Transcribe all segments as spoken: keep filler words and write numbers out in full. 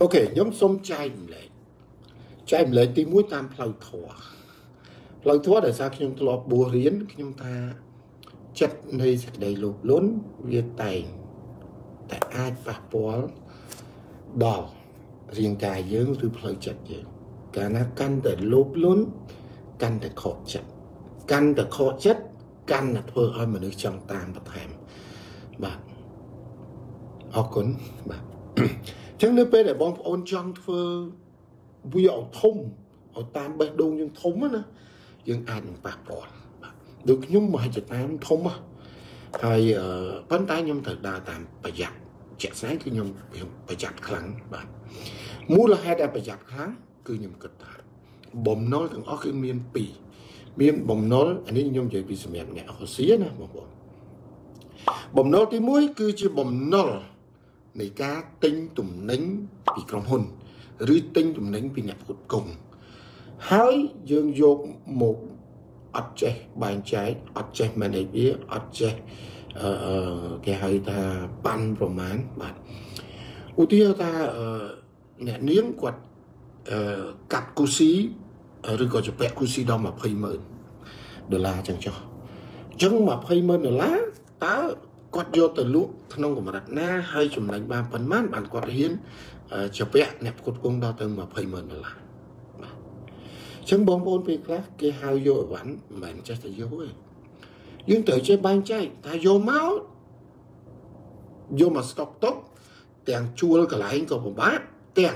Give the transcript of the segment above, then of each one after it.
ok nhóm xôm chai lệ chai lệ tìm mũi tam phơi thua phơi thua để sao khi nhóm lọp bùa riến khi nhóm ta chất này sẽ đầy lục lớn việt tài tại ai bạc bó đỏ riêng cài dưỡng từ phơi chất dưỡng cả nó căn để lốp lớn căn để khó chất căn để khó chất căn là thôi ơi mà nước trong tam và thèm bạn họ cũng bạn chẳng nếu bây để bóng ôn trong thơ vui ở thông ở tam bạch đông nhưng thông á nè nhưng ai cũng bạc bỏ được nhưng mà chật tám thông á hay vấn tay nhưng thật đa tạm phải giặt chạy sáng cứ nhưng phải giặt khẳng bạn mua là hai đại phải giặt kháng cứ nhưng cực thật bồm nó thằng ó cái miên pì miên bồm nó anh ấy nhưng vậy vì sự mẹ mẹ họ xía nè bồm nó tí muối cứ chỉ bồm nó này cá tinh tùm nánh bị trong hồn rưới tinh tùm nánh bị nhập hụt cùng hãy dương dột một ớt chè bàn trái ớt chè mà này biết ớt chè cái hơi ta ban rồi mán bạn ưu tiên ta nhẹ niếng quạt cặp cu xí rồi gọi cho bẹ cu xí đó mà phơi mờn đờ la chẳng cho chẳng mà phơi mờn đờ lá tá quạt vô từ lúc thân của mà đặt na hay chùm đánh ba phần mát bạn quạt hiến cho bẹ nẹp cột cung đo từng mà phơi mờn đờ la chẳng bóng bôn việc khác cái hao vô vẫn mình chắc là vô ấy nhưng tới chơi ban chay ta vô máu vô mà stop tốc tiền chua cả lại có một bát tiền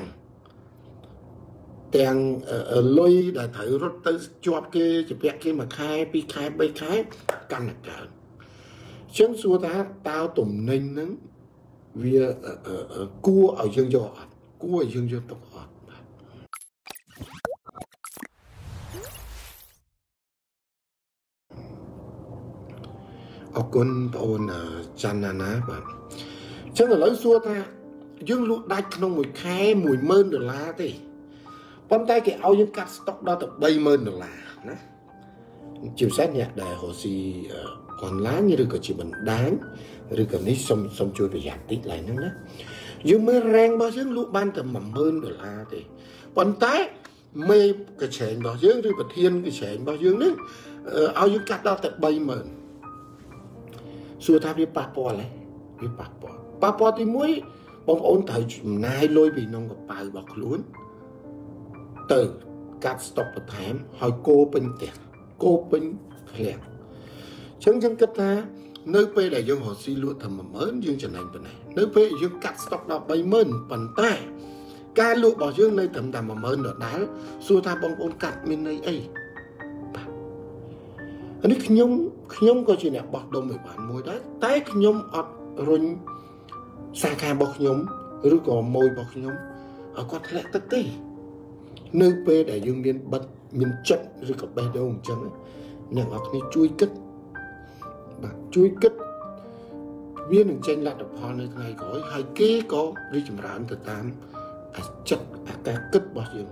tiền lôi để thử rốt tới chọt kia chụp vẽ kia mà khai pi khai bay khai căn là cả chân xua ta tao tùng ninh nứng vì cua ở dương dọ cua ở dương dọ tộc họ ở con ôn chăn nà ná bạn chắc là lấy xua ta dương lụt đạch trong mùi khai mùi mơn được lá thì con tay cái áo dương cắt stock đó tập bay mơn được là chiều xét nhạc để hồ si còn lá như được chỉ bằng đáng rồi còn ní xong xong chui về giảm tích lại nữa dương mới rang bao dương lụt ban tầm mầm mơn được là thì con tay mê cái chén bao dương rồi bật thiên cái chén bao dương đấy áo dương cắt đó tập bay mơn xua ta bị bạc bò này bị bạc bò bạc bò thì muối bông ôn thời nay lôi bị nông gặp bài bạc luôn từ cắt stop một tháng hỏi cô bên tiền cô bên liền chẳng chẳng cách ta nơi pe đại dương họ xi luôn thầm mà mớn dương trần anh bên này nơi pe dương cắt stop đó bay mơn bàn tay ca lụa bỏ dương nơi thầm đàm mà mơn ở đá xua ta bông ôn cắt bên này ấy anh ấy nhung nhung có chuyện này bọc đông mấy bạn môi đấy tái nhung ọt rồi xa kha bọc nhung rồi có môi bọc nhung ở con lẽ tất tì nơi pe để dương miền bật miền trận rồi có bè đâu chẳng nhà ngọc này chui cất chui cất viên đừng tranh lại đập hoa nơi này có hai kế có đi chùm rán từ tám chất cả cất bao dương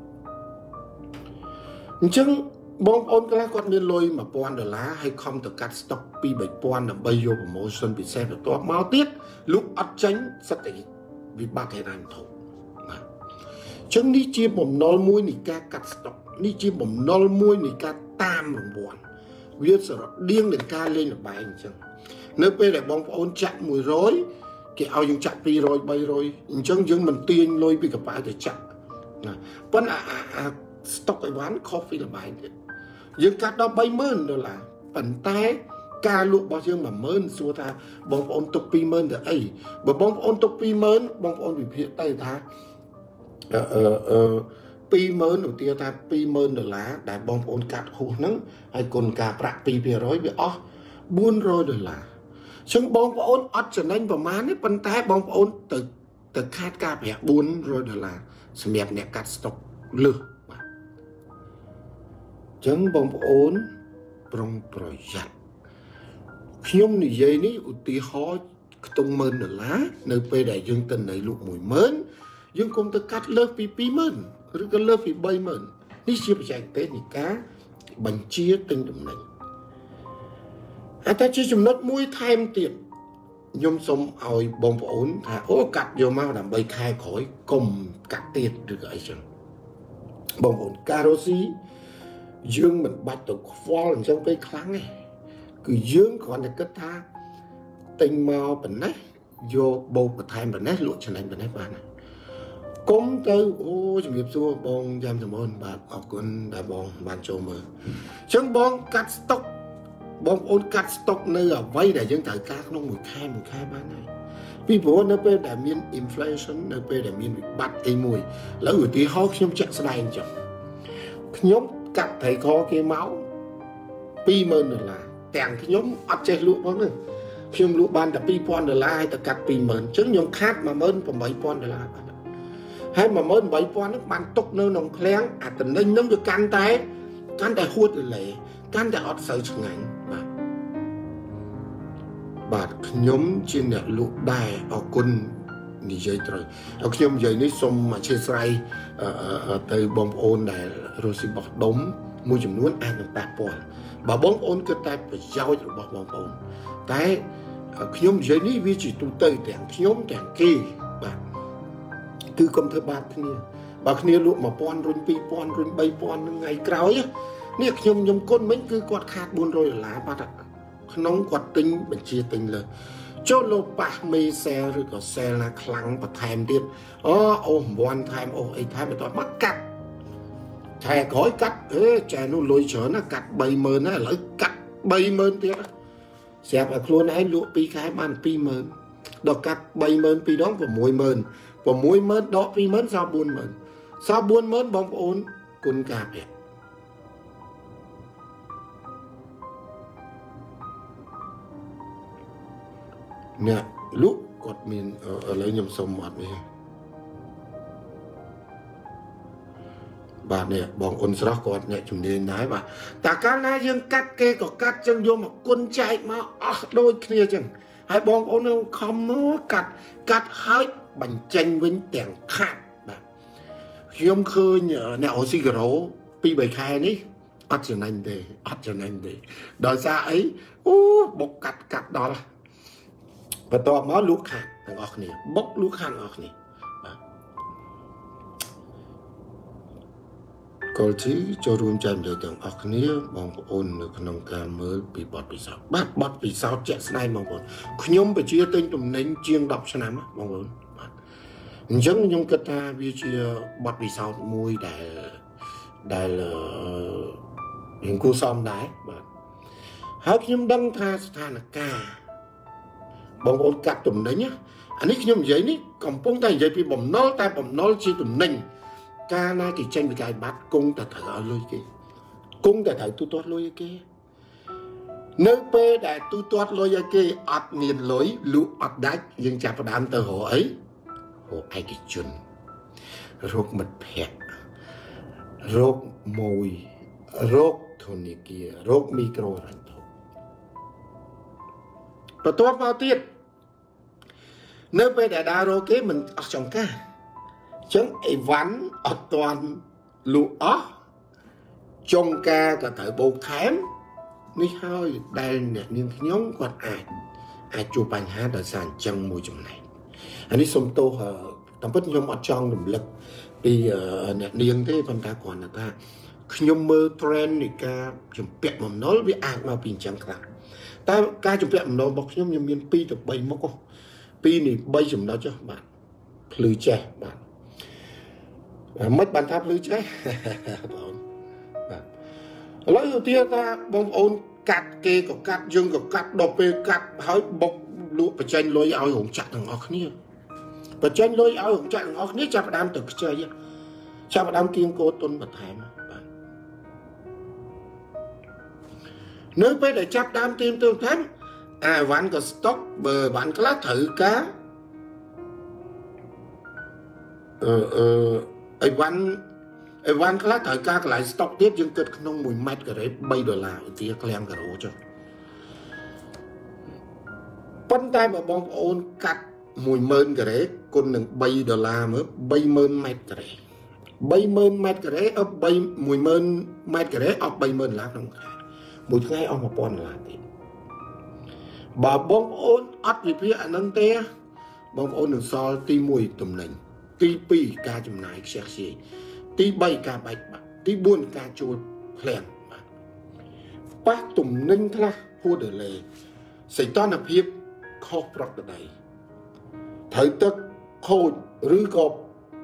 chẳng bóng ôn cái lá con miên lôi mà quan đờ lá hay không từ cắt stock pi bảy quan là bây giờ promotion bị xem được to máu tiết lúc ắt tránh rất là vì ba cái đàn thủ chẳng ní chia bầm nol muối nị ca cắt stock ní chia bầm nol muối nị ca tam bằng buồn viết sợ điên để ca lên là bài anh chẳng nếu bây giờ bóng ôn chặn mùi rối cái ao dùng chặn pi rồi bay rồi chẳng những mình tiên lôi bị gặp bài để chặn vẫn à stock cái bán coffee là bài dương cắt đó bay mơn rồi là phần tay ca lụa bao dương mà mơn xua ta bóng ôn tục pi mơn được ấy bởi bóng ôn tục pi mơn bóng ôn bị hiện tay ta pi mơn đầu tiên ta pi mơn được lá đại bóng ôn cắt hụt nắng hay còn cả bạc pi pi rồi bị ó buôn rồi được là xong bóng ôn ót trở nên vào má ấy phần tay bóng ôn từ từ khát ca bẻ buôn rồi được là xem đẹp nè cắt stock lừa chẳng bóng ổn trong project nhóm này dây ní ưu tí hóa tung mơn ở lá nơi bê đại dương tình này lục mùi mến dương công ta cắt lớp phí phí mơn rồi có lớp phí bay mơn ní xếp chạy tế ní cá bánh chia tinh đùm này à ta chỉ chùm nốt mũi thêm tiền ញោមសុំឲ្យបងប្អូនថាអូកាត់យកមកដើម្បីខែក្រោយកុំកាត់ទៀតឬក៏អីចឹងបងប្អូនការ៉ូស៊ីយើងមិនបាច់ទៅខ្វល់អញ្ចឹងពេកខ្លាំងទេគឺយើងគ្រាន់តែគិតថាទិញមកប៉ុណ្ណេះយកបោកបន្ថែមប៉ុណ្ណេះលក់ចំណេញប៉ុណ្ណេះបានហើយកុំទៅអូជំរាបសួរបងយ៉ាំសមូនបាទអរគុណដែលបងបានចូលមើលអញ្ចឹងបងកាត់ស្តុកបងប្អូនកាត់ស្តុកនៅអ្វីដែលយើងត្រូវការក្នុងមួយខែមួយខែបានហើយពីព្រោះនៅពេលដែលមាន inflation នៅពេលដែលមានវិបត្តិអីមួយឥឡូវឧទាហរណ៍ខ្ញុំចាក់ស្ដែងចុះខ្ញុំកាត់ត្រីខគេមកពីរម៉ឺនដុល្លារទាំងខ្ញុំអត់ចេះលក់ផងហ្នឹងខ្ញុំលក់បានតែពីរពាន់ដុល្លារហើយទៅកាត់ពីរម៉ឺនអញ្ចឹងខ្ញុំខាតមួយម៉ឺនប្រាំបីពាន់ដុល្លារបាទហើយមួយម៉ឺនប្រាំបីពាន់ហ្នឹងបានទុកនៅក្នុងឃ្លាំងអាតំណែងហ្នឹងវាកាន់តែកាន់តែហួតរលេកាន់តែអត់សូវឆ្ងាញ់បាទបាទខ្ញុំជាអ្នកលក់ដែរអរគុណនិយាយត្រូវហើយខ្ញុំនិយាយនេះសូមអធិស្ឋានទៅបងប្អូនដែលរស់ស៊ីបោះដុំមួយចំនួនអាចនឹងប៉ះពាល់បើបងប្អូនគិតតែប្រយោជន៍របស់បងប្អូនតែខ្ញុំនិយាយនេះវាជាទូទៅទាំងខ្ញុំទាំងគេបាទគឺកុំធ្វើបាបគ្នាបើគ្នាលក់មួយពាន់រុញពីរពាន់រុញបីពាន់ថ្ងៃក្រោយនេះខ្ញុំខ្ញុំគុណមិញគឺគាត់ខាតបួនរយដុល្លារបាទក្នុងគាត់ទិញបញ្ជាទិញលើចូលលោកប៉ះមេសែលឬក៏សែលណាខ្លាំងបន្ថែមទៀតអូអូរង្វាន់ថែមអូអីថែមបន្តមកកាត់ខែក្រោយកាត់អេចែនោះលុយច្រើនណាកាត់បីម៉ឺនណាឥឡូវកាត់បីម៉ឺនទៀតស្រាប់តែខ្លួនឯងលក់ពីរខែបានពីរម៉ឺនដល់កាត់បីម៉ឺនពីរដង6ម៉ឺន6ម៉ឺនដកពីរម៉ឺនសល់បួនម៉ឺនសល់បួនម៉ឺនបងប្អូនគុណការពារអ្នកលក់គាត់មានឥឡូវខ្ញុំសុំអត់នេះបាទនេះបងអ៊ុនស្រស់គាត់អ្នកជំនាញដែរបាទតែកាលណាយើងកាត់គេក៏កាត់ចឹងយកមកគុណចែកមកអស់ដូចគ្នាចឹងហើយបងប្អូននឹងខំមកកាត់កាត់ហើយបញ្ចេញវិញទាំងខាត់បាទខ្ញុំឃើញអ្នកអូស៊ីការ៉ូពីរបីខែនេះអត់ចំណេញទេអត់ចំណេញទេដោយសារអីអូបុកកាត់កាត់ដល់បន្ទាប់មកលក់ខាត់ទាំងអស់គ្នាបុកលក់ខាត់ទាំងអស់គ្នាបាទកុលទីចូលរួមចែកម្លែកទាំងអស់គ្នាបងប្អូននៅក្នុងការមើលពីបទពិសោធន៍បាទបទពិសោធន៍ជាក់ស្ដែងបងប្អូនខ្ញុំប្រជាទិញទំនិញជាងដប់ឆ្នាំបងប្អូនបាទអញ្ចឹងខ្ញុំគិតថាវាជាបទពិសោធន៍មួយដែលដែលយើងគួរសមដែរបាទហើយខ្ញុំដឹងថាស្ថានភាពបងប្អូនកាត់ទំនិញអានេះខ្ញុំនិយាយនេះកំពុងតែនិយាយពីបំណុលតែបំណុលជាទំនិញកាលណាគេចេញវិក័យប័ត្រគង់តែត្រូវឲ្យលុយគេគង់តែត្រូវទូទាត់លុយឲ្យគេនៅពេលដែលទូទាត់លុយឲ្យគេអត់មានលុយលក់អត់ដាច់យើងចាប់ផ្ដើមទៅរកអីរកឯកជនរកមិត្តភ័ក្តិរកមួយរកធនាគាររកមីក្រូហិរញ្ញវត្ថុបន្ទាប់មកទៀតនៅពេលដែលដើររកគេមិនអស់ចង្កាចឹងអីវ៉ាន់អត់ទាន់លក់អស់ចុងការក៏ត្រូវបោកថែមនេះហើយដែលអ្នកនាងខ្ញុំគាត់អាចអាចជួបបញ្ហាដោយសារអញ្ចឹងមួយចំណែកអានេះសុំទោសតាមពិតខ្ញុំអត់ចង់រំលឹកពីអ្នកនាងទេប៉ុន្តែគ្រាន់តែថាខ្ញុំមើល trend នៃការជំពាក់បំណុលវាអាចមកពីអញ្ចឹងខ្លះតែការជំពាក់បំណុលរបស់ខ្ញុំខ្ញុំមានពីរទៅបីមុខពីរនេះបីចំណុចបាទភ្លឺចេះបាទមិនបានថាភ្លឺចេះបងបាទឥឡូវឧទាហរណ៍ថាបងប្អូនកាត់គេក៏កាត់យើងក៏កាត់ដល់ពេលកាត់ហើយបុកលក់បញ្ចេញលុយឲ្យរោងចក្រទាំងអស់គ្នាបញ្ចេញលុយឲ្យរោងចក្រទាំងអស់គ្នាចាប់ផ្ដើមទៅខ្ចីចាប់ផ្ដើមគៀងកោទុនបន្ថែមបាទនៅពេលដែលចាប់ដើមទៀមទៅថែមអាវ៉ាន់ក៏ស្តុកបើវ៉ាន់ខ្លះត្រូវការអឺអឺអីវ៉ាន់អីវ៉ាន់ខ្លះត្រូវការកន្លែងស្តុកទៀតយើងគិតក្នុងមួយម៉ែត្រការ៉េបីដុល្លារឧទាហរណ៍ឃ្លាំងការ៉ូចុះប៉ុន្តែបើបងប្អូនកាត់មួយម៉ឺនការ៉េគុណនឹងបីដុល្លារមើលបីម៉ឺនម៉ែត្រការ៉េបីម៉ឺនម៉ែត្រការ៉េអស់បីមួយម៉ឺនម៉ែត្រការ៉េអស់បីម៉ឺនដុល្លារក្នុងខែមួយថ្ងៃអស់មួយពាន់ដុល្លារទៀត bà bông ôn ắt vì phía anh nâng tê bông ôn được so tí mùi tùm nành tí bì ca chùm nái xe xì tí bay ca bạch bạc tí buôn ca chua phèn bác tùm nênh thla hô đờ lề xảy toán hợp hiếp khó bọc ở đây thời tức khô rư gọp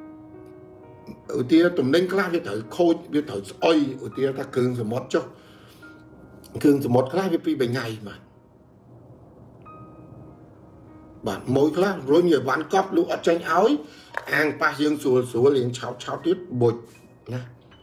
ở tia tùm nênh khá với thời khô với thời oi ở tia ta cường rồi mót cho cường rồi mót khá với bì bày ngày mà bạn mỗi khá rồi nhiều bạn cóp lũ ở tranh áo hàng ba dương xùa xùa liền cháu cháu tuyết bột nè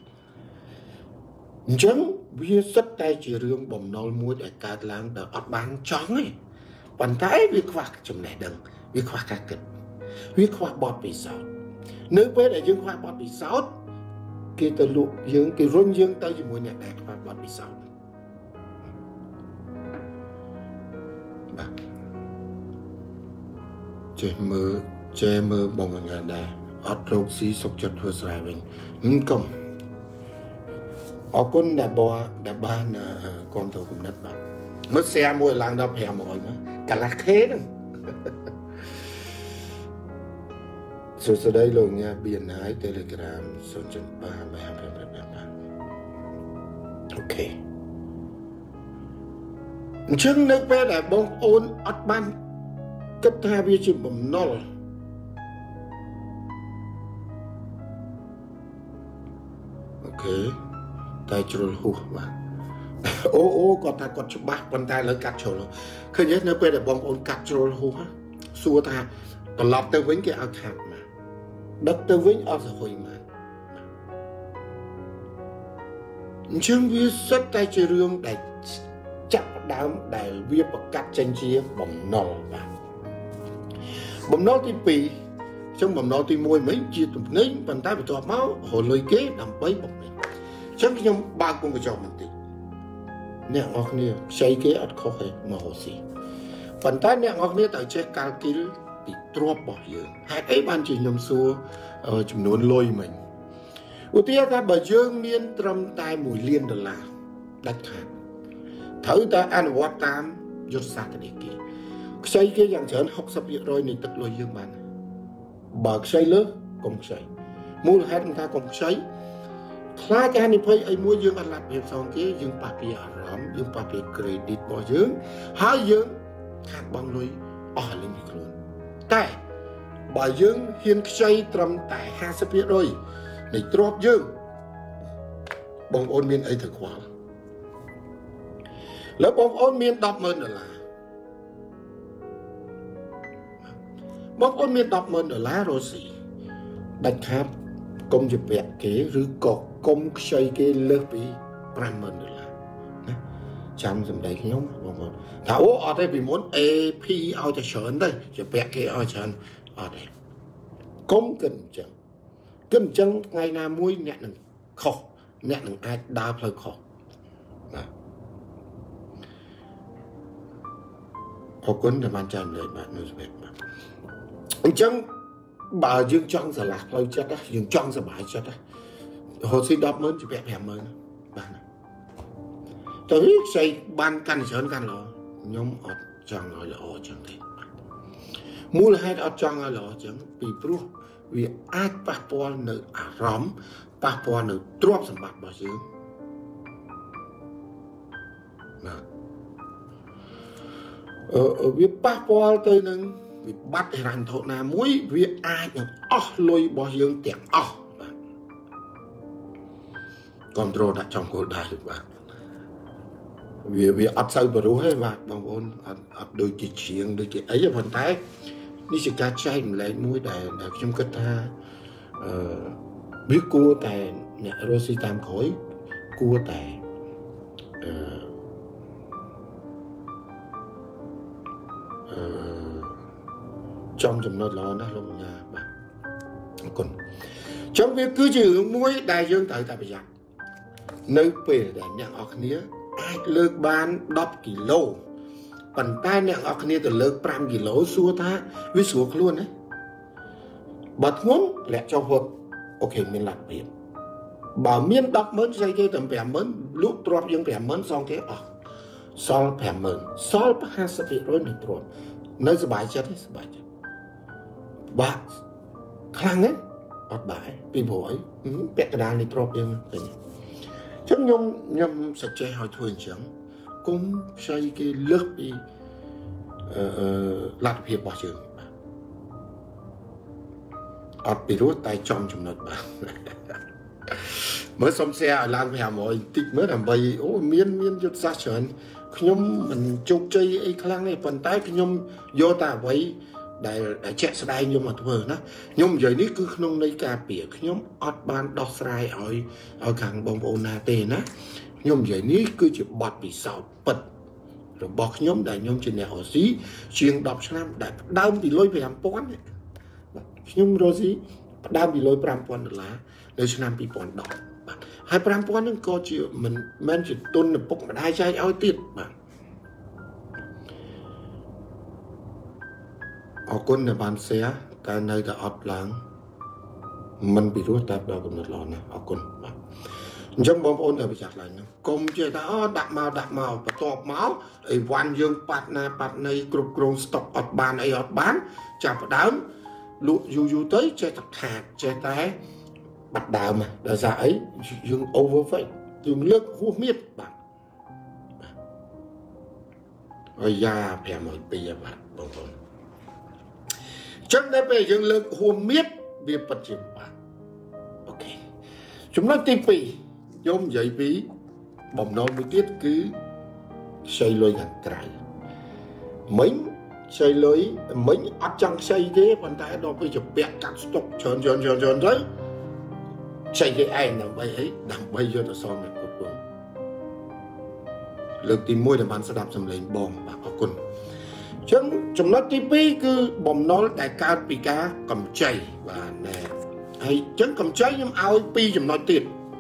chẳng vì rất tay chỉ riêng bầm nồi muối để cả làng đỡ ọt bán chóng ấy bàn tay việc khoác trong này đừng việc khoác cả kịch việc khoác bọt bị sót nếu bé để dương khoác bọt bị sót kia từ lụa dương kia rôn dương tới cho mùi nhạc đẹp khoác bọt bị sót bà chế mơ chế mơ bồng ngà đà ọt rốt xí sốc chất hứa sài mình không công ở con đã bò đã ba là con thầu cùng đất bạn mất xe mua làng đập hè mọi mà cả lạc thế đó rồi sau đây luôn nha biển hái telegram son chân ba ba ba ba ba ok chân nước bé đã bông ôn ắt ban cấp hai bia chim bầm nol ok tay trôi hụt mà ô ô còn ta còn chụp bát còn ta lấy cắt trôi luôn khơi nhớ nếu quên để bong ôn cắt trôi hụt á xua ta còn lọt tới vĩnh cái áo thảm mà đất tới vĩnh áo rồi mà chương viết rất tay chơi rương để chặt đám để viết và cắt tranh chia bầm nol mà bầm nol thì pì trong bầm nol thì môi mấy chia tụt nấy bàn tay bị tỏa máu hồi lời kế nằm bấy bọc này chẳng nhung ba con cái chồng mình tí nè ngọc nia xây kế ở khó hệ mà hồ sĩ phần tay nè ngọc nia tại chơi cao kí bị drop bỏ dương hai ấy ban chỉ nhung xua ở chùm nôn lôi mình ưu tiên ta bà dương miên trầm tai mùi liên đờ là đạch hạt thử ta ăn vọt tam dốt xa cái này kia xây kế dạng chởn học sắp việc rồi này tức lôi dương bàn bà xây lớp cùng xây mua là hai chúng ta cùng xây khá cái này phải ai mua dương ăn lạt việc xong cái dương bạc bia rắm dương bạc bia credit bỏ dương hai dương khác bằng lối ở lên việc luôn tại bà dương hiên xây trầm tại hai sắp biết rồi này drop dương bông ôn miên ấy thực hóa lớp bông ôn miên đọc mơn ở là bông ôn miên đọc mơn ở lá rồi gì đánh hát công việc vẹn kế rứ cột công xây cái lớp bị pram mơn được là chăm dùm đấy cái nhóm bông thảo ở đây vì muốn a pê ao cho sớn đây cho vẹn cái ao cho ở đây công cần chẳng cần chẳng ngày nào muối nhẹ nâng khó nhẹ nâng ai đa hơi khó có cuốn để bạn chạm lời bạn nói về mà chẳng bà dương trong giờ lạc lâu chết á dương trong giờ bài chết á hồ sĩ đọc mơn chỉ vẹn hẻm mơn bạn tới xây ban căn sớn căn lọ nhóm ọt trong nói là ọ chẳng thế mua là hai ọt trong nói là ọ chẳng vì pro vì ai bác bò nữ à rõm bác bò nữ trộm sản bạc bà dương ở việc bác bò tới nâng vì bắt ràng thổ nà mũi việc ai nhằm ốc lôi bò dương tiệm ốc control đã trong cuộc đời được bạn vì vì ốc sâu bà rú hết bạn bằng ôn ốc đôi chị chiếng đôi chị ấy là phần tay đi sẽ cá chay mình lấy mũi để để trong kết ta biết cua tại nhà Rosie tam khối cua tại trong chùm nó lo nó luôn nha bạn còn trong việc cứ chữ mũi đại dương tới tại bây giờ nơi về để nhận ọc nia ai lược bán đọc kỷ lô bàn tay nhận ọc nia từ lược pram kỷ lô xua ta với xuống luôn đấy bật muốn lẹ cho vượt ok mình làm việc bà miên đọc mến dây kia tầm vẻ mến lúc drop dương vẻ mến xong cái ọc សល់ប្រាំម៉ឺនសល់ห้าสิบភាគរយនៃទ្រព្យនៅសុបាយចិត្តទេសបាយចិត្តបាក់ខ្លាំងណាស់អត់បាយពីព្រោះអីពាក់កណ្ដាលនៃទ្រព្យយើងឃើញអញ្ចឹងខ្ញុំខ្ញុំសច្ចេឲ្យធ្វើអញ្ចឹងគុំខ្ចីគេលើកពីអឺលទ្ធភាពរបស់យើងអត់ពីរត់តែចំចំណុចបាទមើលសុំแชร์ឲ្យឡើងប្រាំរយតិចមើលដើម្បីអូមានមានយុទ្ធសាស្ត្រច្រើនខ្ញុំមិនជោគជ័យអីខ្លាំងទេប៉ុន្តែខ្ញុំយកតែអ្វីដែលជាក់ស្ដែងខ្ញុំមកធ្វើណាខ្ញុំនិយាយនេះគឺក្នុងន័យការពារខ្ញុំអត់បានដោះស្រាយឲ្យឲ្យខាងបងប្អូនណាទេណាខ្ញុំនិយាយនេះគឺជាបទពិសោធន៍ពិតរបស់ខ្ញុំដែលខ្ញុំជាអ្នករស់ស៊ីជាងដប់ឆ្នាំដែលផ្ដើមពីលុយប្រាំពាន់បាទខ្ញុំរស់ស៊ីផ្ដើមពីលុយប្រាំពាន់ដុល្លារនៅឆ្នាំពីរពាន់ដប់បាទហើយប្រាំពាន់ហ្នឹងក៏ជាមិនមែនជាទុនឪពុកម្ដាយចែកឲ្យទៀតបាទអរគុណដែលបាន share តែនៅតែអត់ឡើងមិនពីរោះតែដល់កំណត់ល្អណាស់អរគុណបាទអញ្ចឹងបងប្អូនត្រូវប្រយ័ត្នឡើងហ្នឹងកុំចេះថាអូដាក់មកដាក់មកបន្ទាប់មកអីវ៉ាន់យើងប៉ាត់ណាប៉ាត់ណីគ្រប់គ្រងស្តុកអត់បានអីអត់បានចាប់ផ្ដើមលក់យូរយូរទៅចេះតែខាតចេះតែបាត់ដើមដោយសារអីយើង overweight យើងលើកហួសមៀតបាទអាយ៉ាប្រាំរយពីរបាទបងប្អូនចឹងដល់ពេលយើងលើកហួសមៀតវាពិតជាបាទអូខេចំណុចទីពីរខ្ញុំនិយាយពីបំណុលមួយទៀតគឺខ្ចីលុយខាងក្រៅមិញខ្ចីលុយមិញអត់ចង់ខ្ចីទេប៉ុន្តែដល់ពេលជាពាក់កាត់ស្តុកច្រើនច្រើនច្រើនច្រើនទៅខ្ចីគេឯងដើម្បីអីដើម្បីយកទៅសងអ្នកគ្រប់គ្រងលើកទីមួយដែលបានស្ដាប់សម្លេងបងបាទអរគុណអញ្ចឹងចំណុចទីពីរគឺបំណុលដែលកើតពីការកម្ចីបាទណែហើយអញ្ចឹងកម្ចីខ្ញុំឲ្យពីរចំណុចទៀត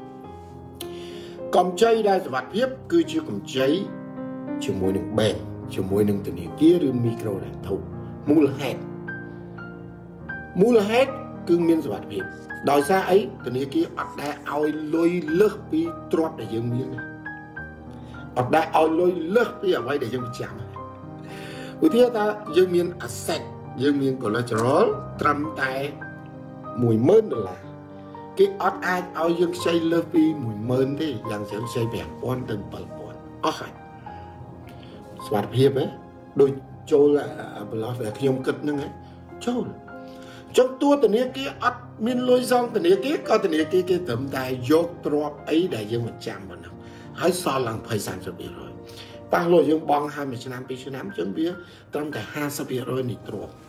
កម្ចីដែលសុវត្ថិភាពគឺជាកម្ចីជាមួយនឹងបែងជាមួយនឹងធនាគារឬមីក្រូហិរញ្ញវត្ថុមូលហេតុមូលហេតុគឺមានសុវត្ថិភាពដោយសារអីធនាគារអត់ដែលឲ្យលុយលើសពីទ្រព្យដែលយើងមានអត់ដែលឲ្យលុយលើសពីអ្វីដែលយើងចាំឧទាហរណ៍ថាយើងមាន asset យើងមាន collateral ត្រឹមតែមួយម៉ឺនដុល្លារគេអត់អាចឲ្យយើងខ្ចីលើសពីមួយម៉ឺនទេយ៉ាងច្រើនខ្ចីប្រាំពាន់ទៅbảyពាន់អស់ហើយសុវត្ថិភាពហ៎ដូចចូលប្លោះដែលខ្ញុំគិតហ្នឹងចូលចុះតួធនាគារអត់មានលុយសងធនាគារក៏ធនាគារគេត្រឹមតែយកទ្រព្យអីដែលយើងមិនចាំប៉ុណ្ណឹងហើយសល់ឡើងยี่สิบ 30%ប៉ះលុយយើងបង់ហើយមួយឆ្នាំពីរឆ្នាំចឹងវាត្រឹមតែห้าสิบ%នៃទ្រព្យ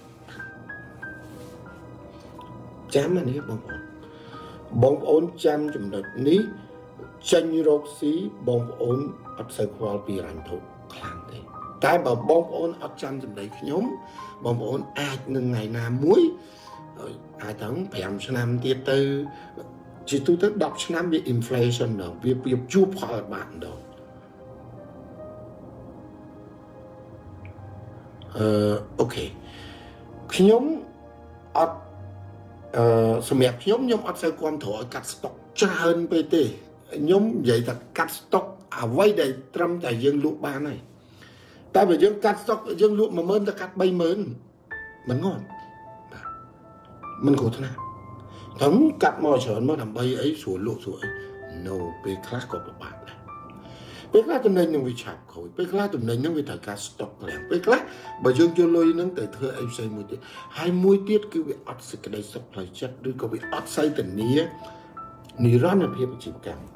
ចាំនេះបងប្អូនបងប្អូនចាំចំណុចនេះចេញរកស៊ីបងប្អូនអត់សូវខ្វល់ពីរញ្ញធុខ្លាំងទេតែបើបងប្អូនអត់ចាំសម្ដីខ្ញុំបងប្អូនអាចនឹងថ្ងៃណាមួយអាចទាំងប្រាំឆ្នាំទៀតទៅជាទូទៅដប់ឆ្នាំវា inflation ដល់វាវាជួបផលបានដល់អឺអូខេខ្ញុំអត់អឺសម្រាប់ខ្ញុំខ្ញុំអត់សូវគ្រប់គ្រងឲ្យកាត់ស្តុកច្រើនពេកទេខ្ញុំនិយាយថាកាត់ស្តុកអ្វីដែលត្រឹមតែយើងលក់បានហើយតែបើយើងកាត់ស្តុកយើងលក់មួយម៉ឺនទៅកាត់បីម៉ឺនមិនងន់បាទមិនគ្រោះថ្នាក់តែកាត់មកច្រើនមកដើម្បីអីស្រួលលក់ស្រួលអី no ពេលខ្លះក៏ពិបាកដែរពេលខ្លះតំណែងនឹងវាឆាប់ខូចពេលខ្លះតំណែងនឹងវាត្រូវការស្តុកខ្លាំងពេលខ្លះបើយើងយកលុយនឹងទៅធ្វើអីផ្សេងមួយទៀតហើយមួយទៀតគឺវាអត់សេចក្តីសុខផ្លូវចិត្តឬក៏វាអត់សូវធានានិរន្តរភាពអាជីវកម្ម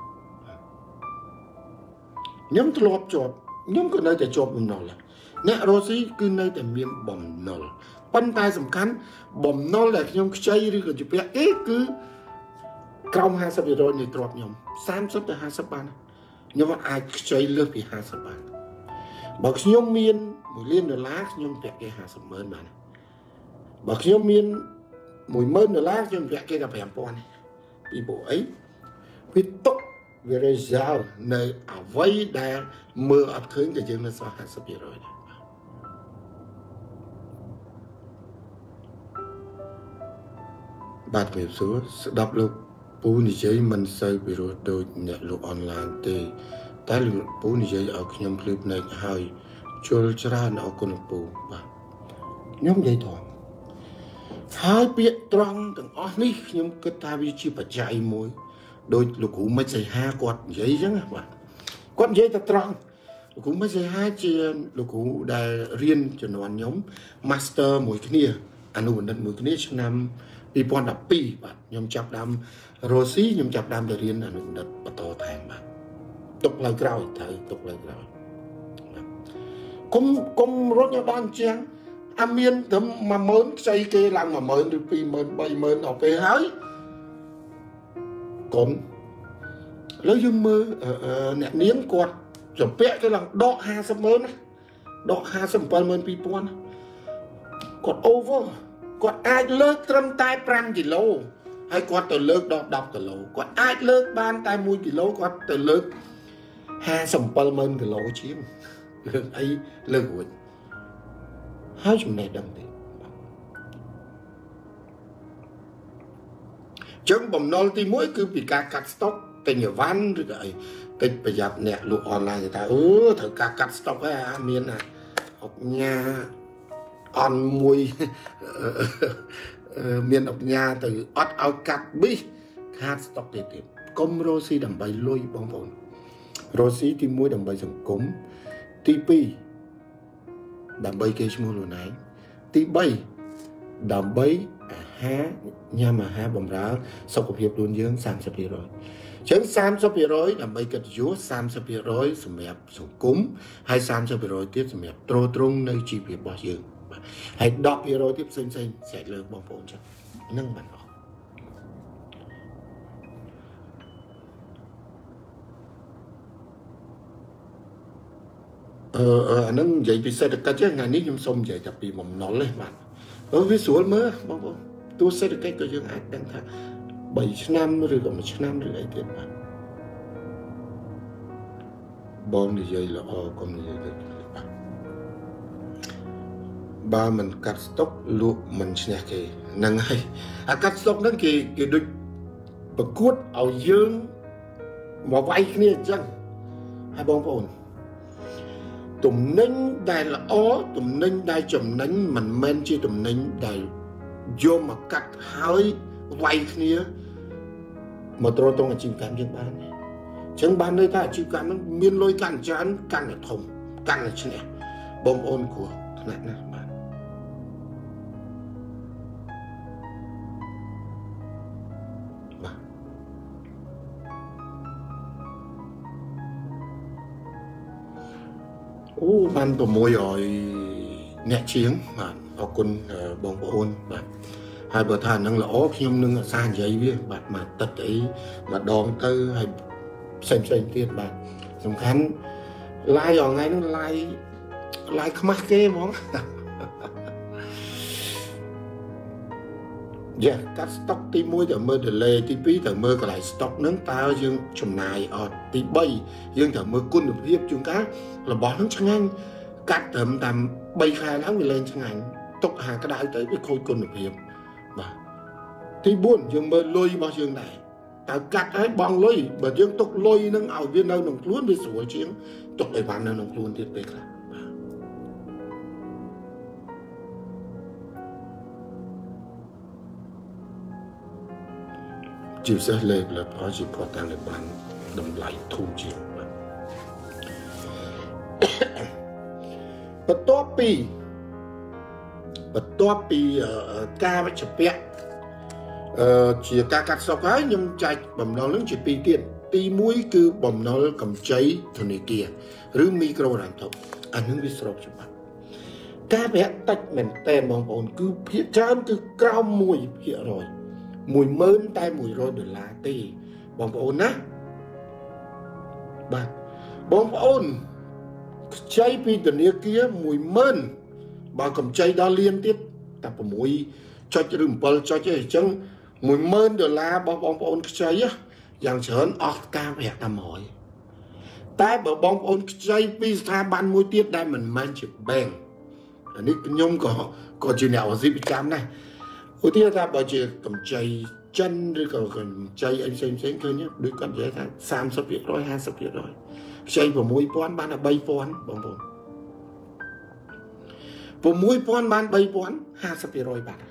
ខ្ញុំធ្លាប់ជាប់ខ្ញុំក៏នៅតែជាប់បំណុលអ្នករស់ស៊ីគឺនៅតែមានបំណុលប៉ុន្តែសំខាន់បំណុលដែលខ្ញុំខ្ចីឬក៏ជាពាក់គេគឺក្រោមห้าสิบ%នៃទ្រព្យខ្ញុំសាមសិបទៅห้าสิบបានខ្ញុំអាចខ្ចីលើសពីห้าสิบបានបើខ្ញុំមានមួយលានដុល្លារខ្ញុំពាក់គេห้าสิบម៉ឺនបានបើខ្ញុំមានមួយម៉ឺនដុល្លារខ្ញុំពាក់គេតែប្រាំពាន់ពីព្រោះអីវាຕົកវា result នៅអ្វីដែលមើលអត់ឃើញក៏យើងនៅសល់ห้าสิบ%ដែរបាទជំរាបសួរស្ដាប់លោកពូនិយាយមិនសូវពិរោះដូចអ្នកលក់អនឡាញទេតែលោកពូនិយាយឲ្យខ្ញុំភ្លឺភ្នែកហើយជល់ច្រើនអរគុណលោកពូបាទខ្ញុំនិយាយត្រង់ហើយពាក្យត្រង់ទាំងអស់នេះខ្ញុំគិតថាវាជាបច្ច័យមួយដោយលោកគ្រូមិនសីហាគាត់និយាយអញ្ចឹងបាទគាត់និយាយតែត្រង់លោកគ្រូមិនសីហាជាលោកគ្រូដែលរៀនជំនាន់ខ្ញុំ Master មួយគ្នាអនុបណ្ឌិតមួយគ្នាឆ្នាំពីរពាន់ដប់ពីរបាទខ្ញុំចាប់ដើមរស់ស៊ីខ្ញុំចាប់ដើមទៅរៀនអនុបណ្ឌិតបន្តថែមបាទទុកលើក្រោយត្រូវទុកលើក្រោយគុំគុំរត់ឲ្យបានជាងអាមានត្រឹមមួយម៉ឺនខ្ចីគេឡើងមួយម៉ឺនឬពីរម៉ឺនបីម៉ឺនដល់ពេលហើយកុំលើយើងមើលអ្នកនាងគាត់ចំពាក់គេឡើងដកห้าสิบម៉ឺនណាដកห้าสิบเจ็ด ពីរពាន់គាត់ over គាត់អាចលើកត្រឹមតែห้าគីឡូហើយគាត់ទៅលើកដល់ដប់គីឡូគាត់អាចលើកបានតែមួយគីឡូគាត់ទៅលើកห้าสิบเจ็ด ម៉ឺនគីឡូជាងរឿងអីលើករួចហើយចំណេះដឹងទេចឹងបំណុលទីមួយគឺពីការកាត់ស្តុកទិញអីវ៉ាន់ឬក៏អីតិចប្រយ័ត្នអ្នកលក់អនឡាញគេថាអឺត្រូវការកាត់ស្តុកហើយអាមានអាអុកញ៉ាអនមួយមានអុកញ៉ាទៅអត់ឲ្យកាត់ប៊ីខាតស្តុកទៀតទៀតកុំរស់ស៊ីដើម្បីលុយបងប្អូនរស់ស៊ីទីមួយដើម្បីសង្គមទីពីរដើម្បីគេឈ្មោះខ្លួនឯងទីបីដើម្បីអាហារញ៉ាំអាហារបម្រើសុខភាពខ្លួនយើងសាមសិបភាគរយចឹងសាមសិបភាគរយដើម្បីកិត្តិយសសាមសិបភាគរយសម្រាប់សង្គមហើយសាមសិបភាគរយទៀតសម្រាប់ទ្រទ្រង់នៅជីវភាពរបស់យើងបាទហើយដប់ភាគរយទៀតផ្សេងផ្សេងចែកលើបងប្អូនចឹងហ្នឹងបានអស់អឺអានឹងនិយាយពីសេដ្ឋកិច្ចថ្ងៃនេះខ្ញុំសូមនិយាយតែពីបំណុលទេបាទអឺវាស្រួលមើលបងប្អូនទោះសេដ្ឋកិច្ចក៏យើងអាចដឹងថាបីឆ្នាំឬក៏មួយឆ្នាំឬអីទៀតបាទបងនិយាយល្អកុំនិយាយទៅបាទបើមិនកាត់ស្តុកលក់មិនឈ្នះគេហ្នឹងហើយអាកាត់ស្តុកហ្នឹងគេគេដូចប្រកួតឲ្យយើងមកវាយគ្នាអញ្ចឹងហើយបងប្អូនទំនិញដែលល្អទំនិញដែលចំណេញមិនមែនជាទំនិញដែលយកមកកាត់ហើយវាយគ្នាមកទ្រទ្រង់អាជីវកម្មយើងបានទេអញ្ចឹងបានន័យថាអាជីវកម្មហ្នឹងមានលុយកាន់ច្រើនកាន់តែធំកាន់តែឈ្នះបងប្អូនគួរថ្នាក់ណាស់បាទបាទអូបានប្រមួយឲ្យអ្នកជាងបាទអរគុណបងប្អូនបាទហើយបើថានឹងល្អខ្ញុំនឹងអាសានិយាយវាបាទមកទឹកអីម្ដងទៅហើយផ្សេងផ្សេងទៀតបាទសំខាន់ឡាយថ្ងៃហ្នឹងឡាយឡាយខ្មាស់គេហ្មងយ៉ាកាត់ស្តុកទីមួយទៅមើល delay ទីពីរទៅមើលកន្លែងស្តុកហ្នឹងតើយើងចំណាយអត់ទីបីយើងត្រូវមើលគុណភាពជួនកាលរបស់ហ្នឹងឆ្ងាញ់កាត់ត្រឹមតែបីខែឡើងវាលែងឆ្ងាញ់ទុកអាហារក្តៅទៅវាខូចគុណភាពបាទទីបួនយើងមើលលុយរបស់យើងដែរតើកាត់ហើយបងលុយបើយើងទុកលុយនឹងឲ្យវានៅក្នុងខ្លួនវាស្រួលជាងទុកឲ្យបាននៅក្នុងខ្លួនទៀតពេលខ្លះជាពិសេសលេខផលផលជាគាត់តាមដែលបានតម្លៃធូរជាងបាទបន្ទាប់ពីបន្ទាប់ពីការវិជ្ជពៈអឺជាការកាត់ស្តុកហើយខ្ញុំចែកបំណុលនឹងជាពីរទៀតទីមួយគឺបំណុលកម្ចីធនាគារឬមីក្រូហិរញ្ញវត្ថុអានឹងវាស្របច្បាប់ការប្រាក់តិចមែនតើបងប្អូនគឺភាគច្រើនគឺក្រោមមួយភាគរយមួយម៉ឺនតែមួយរយដុល្លារទេបងប្អូនណាបាទបងប្អូនខ្ចីពីធនាគារមួយម៉ឺនបើកម្ចីដល់លានទៀតតែ6ចុចឬ7ចុចទេអញ្ចឹងមួយម៉ឺនដុល្លាររបស់បងប្អូនខ្ចីយ៉ាងច្រើនអស់ការប្រាក់តែមួយតែបើបងប្អូនខ្ចីពីស្ថាប័នមួយទៀតដែលមិនមែនជា bank អានេះខ្ញុំក៏ក៏ជាអ្នកអាជីវប្រចាំដែរឧទាហរណ៍ថាបើជាកម្ចីចិនឬក៏កម្ចីអីផ្សេងផ្សេងឃើញដូចគាត់និយាយថាសាមសិបភាគរយ ห้าสิบភាគរយใช้ผมมวยป้อนบ้านใบป้อนบางคนผมมวยป้อนบ้านใบป้อนห้าสิบร้อยบาท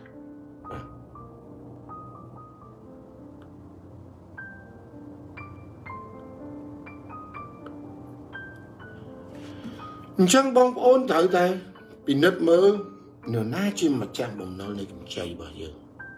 จังบองโอนเถอะแต่ปีนัดเมื่อเนื้อหน้าจิ้มมาจ้างบ่มนอนในกำใจบ่เยอะ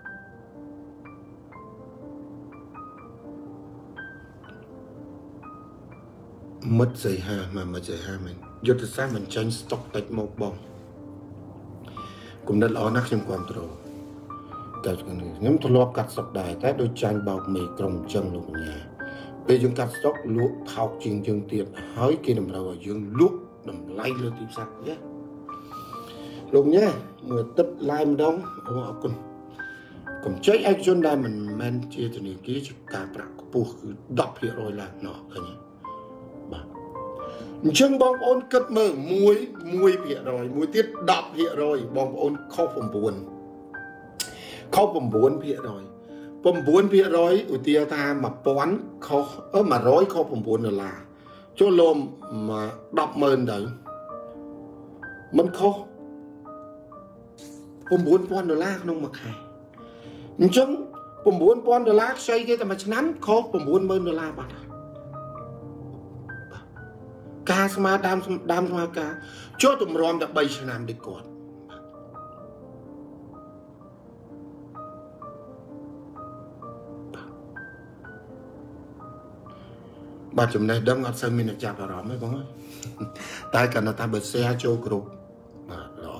มัดใจห้ามามัดใจห้ามันยุทธศาสตร์มันจังสต็อกติดหมกบองกุมนัดล้อนักชิมความตรงแต่กันนี้งั้นทะเลาะกัดสับได้แต่โดยจานเบาไม่กลมจังลงเงี้ยไปจึงกัดสต็อกลุกเท้าจริงจึงเตียนหายกินน้ำเรายังลุกน้ำไหลเลยตีสักเนี่ยลงเนี่ยเมื่อตัดลายมันดองเอาเอาคนผมใช้ไอ้จนได้มันแมนเจตัวนี้กี้จะการปรักปูคือดับเพียรอยละเนาะกันนี้บ้าช่างบองโอนกัดมือมวยมวยเพียรอยมวยติดดับเพียรอยบองโอนเข้าผมบวนเข้าผมบวนเพียรอยผมบวนเพียรอยอุติยาตามาป้อนเขาเออมาร้อยเข้าผมบวนเวลาโจลมมาดับเมินเดินมันเขาผมบุญปอนดอลลาร์น้องมาขายจังผมบุญปอนดอลลาร์ใช้แค่แต่มาฉะนั้นเขาผมบุญเมินดอลลาร์บาทกาสมาดามดามสมากาโจตุ่มรอมดับใบชนามได้ก่อนบาดจำได้ดังอัดเซมินจับอารมณ์ไม่บ้างตายกันนะตาเบิดเสียโจกรุบบาดหรอ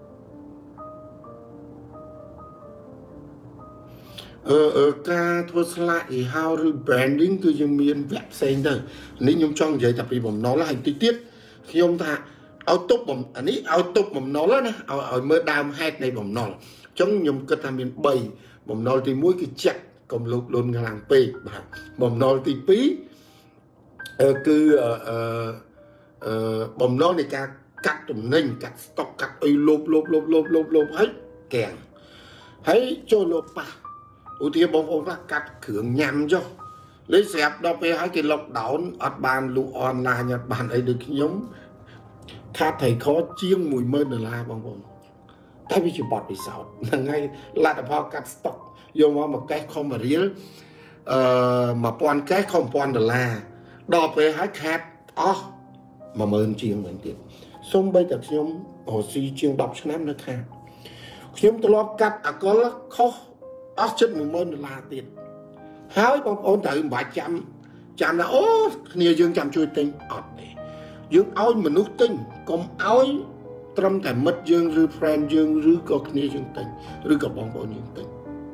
เออเออการทดสอบอีฮาวหรือแบรนดิ้งคือยังมีเว็บไซต์เด้อนี่ยมช่องใหญ่แต่ปีผมน้องแล้วให้ติดติดยมท่าเอาตุ๊บผมอันนี้เอาตุ๊บผมน้องแล้วนะเอาเอาเมื่อดามแฮดในผมน้องจังยมก็ทำเป็นใบผมน้องที่มุ้ยคือจักกลมลุกลนกลางปีบาดผมน้องที่ปีเออคือเออเออเออบอมน้องในการกัดตุ่มนิ่งกัดสต็อกกัดไอ้ลบลบลบลบลบลบให้แกงให้โจลบปะอุทิศบององค์ว่ากัดเขื่องยำจ้ะเลยเสียบเราไปให้กินหลอกดาวอัดบานลูออนไลน์อัดบานไอ้ดึกย้มถ้าไทยเขาเชียงมวยเมินเดลาบององถ้าวิจิบอดไปสาวยังไงลาดพอกัดสต็อกยมว่ามาแก้คอมมาเรียลเอ่อมาปอนแก้คอมปอนเดลาดอกไปหาแคทอ๋อมาเมินเชียงเหมือนกันส้มใบจากยมโอ้ซีเชียงดอกชนะนะคะยมตลอดกัดอ่ะก็แล้วเขาอ๋อชุดมือเมินลาติดหายบางคนแต่บ่ายจำจำนะโอ้เนี่ยยังจำช่วยติงอดเลยยังเอามนุษย์ติงก็เอาตรมแต่มัดยังหรือแฟนยังหรือก็เนี่ยยังติงหรือกับบางคนยังติง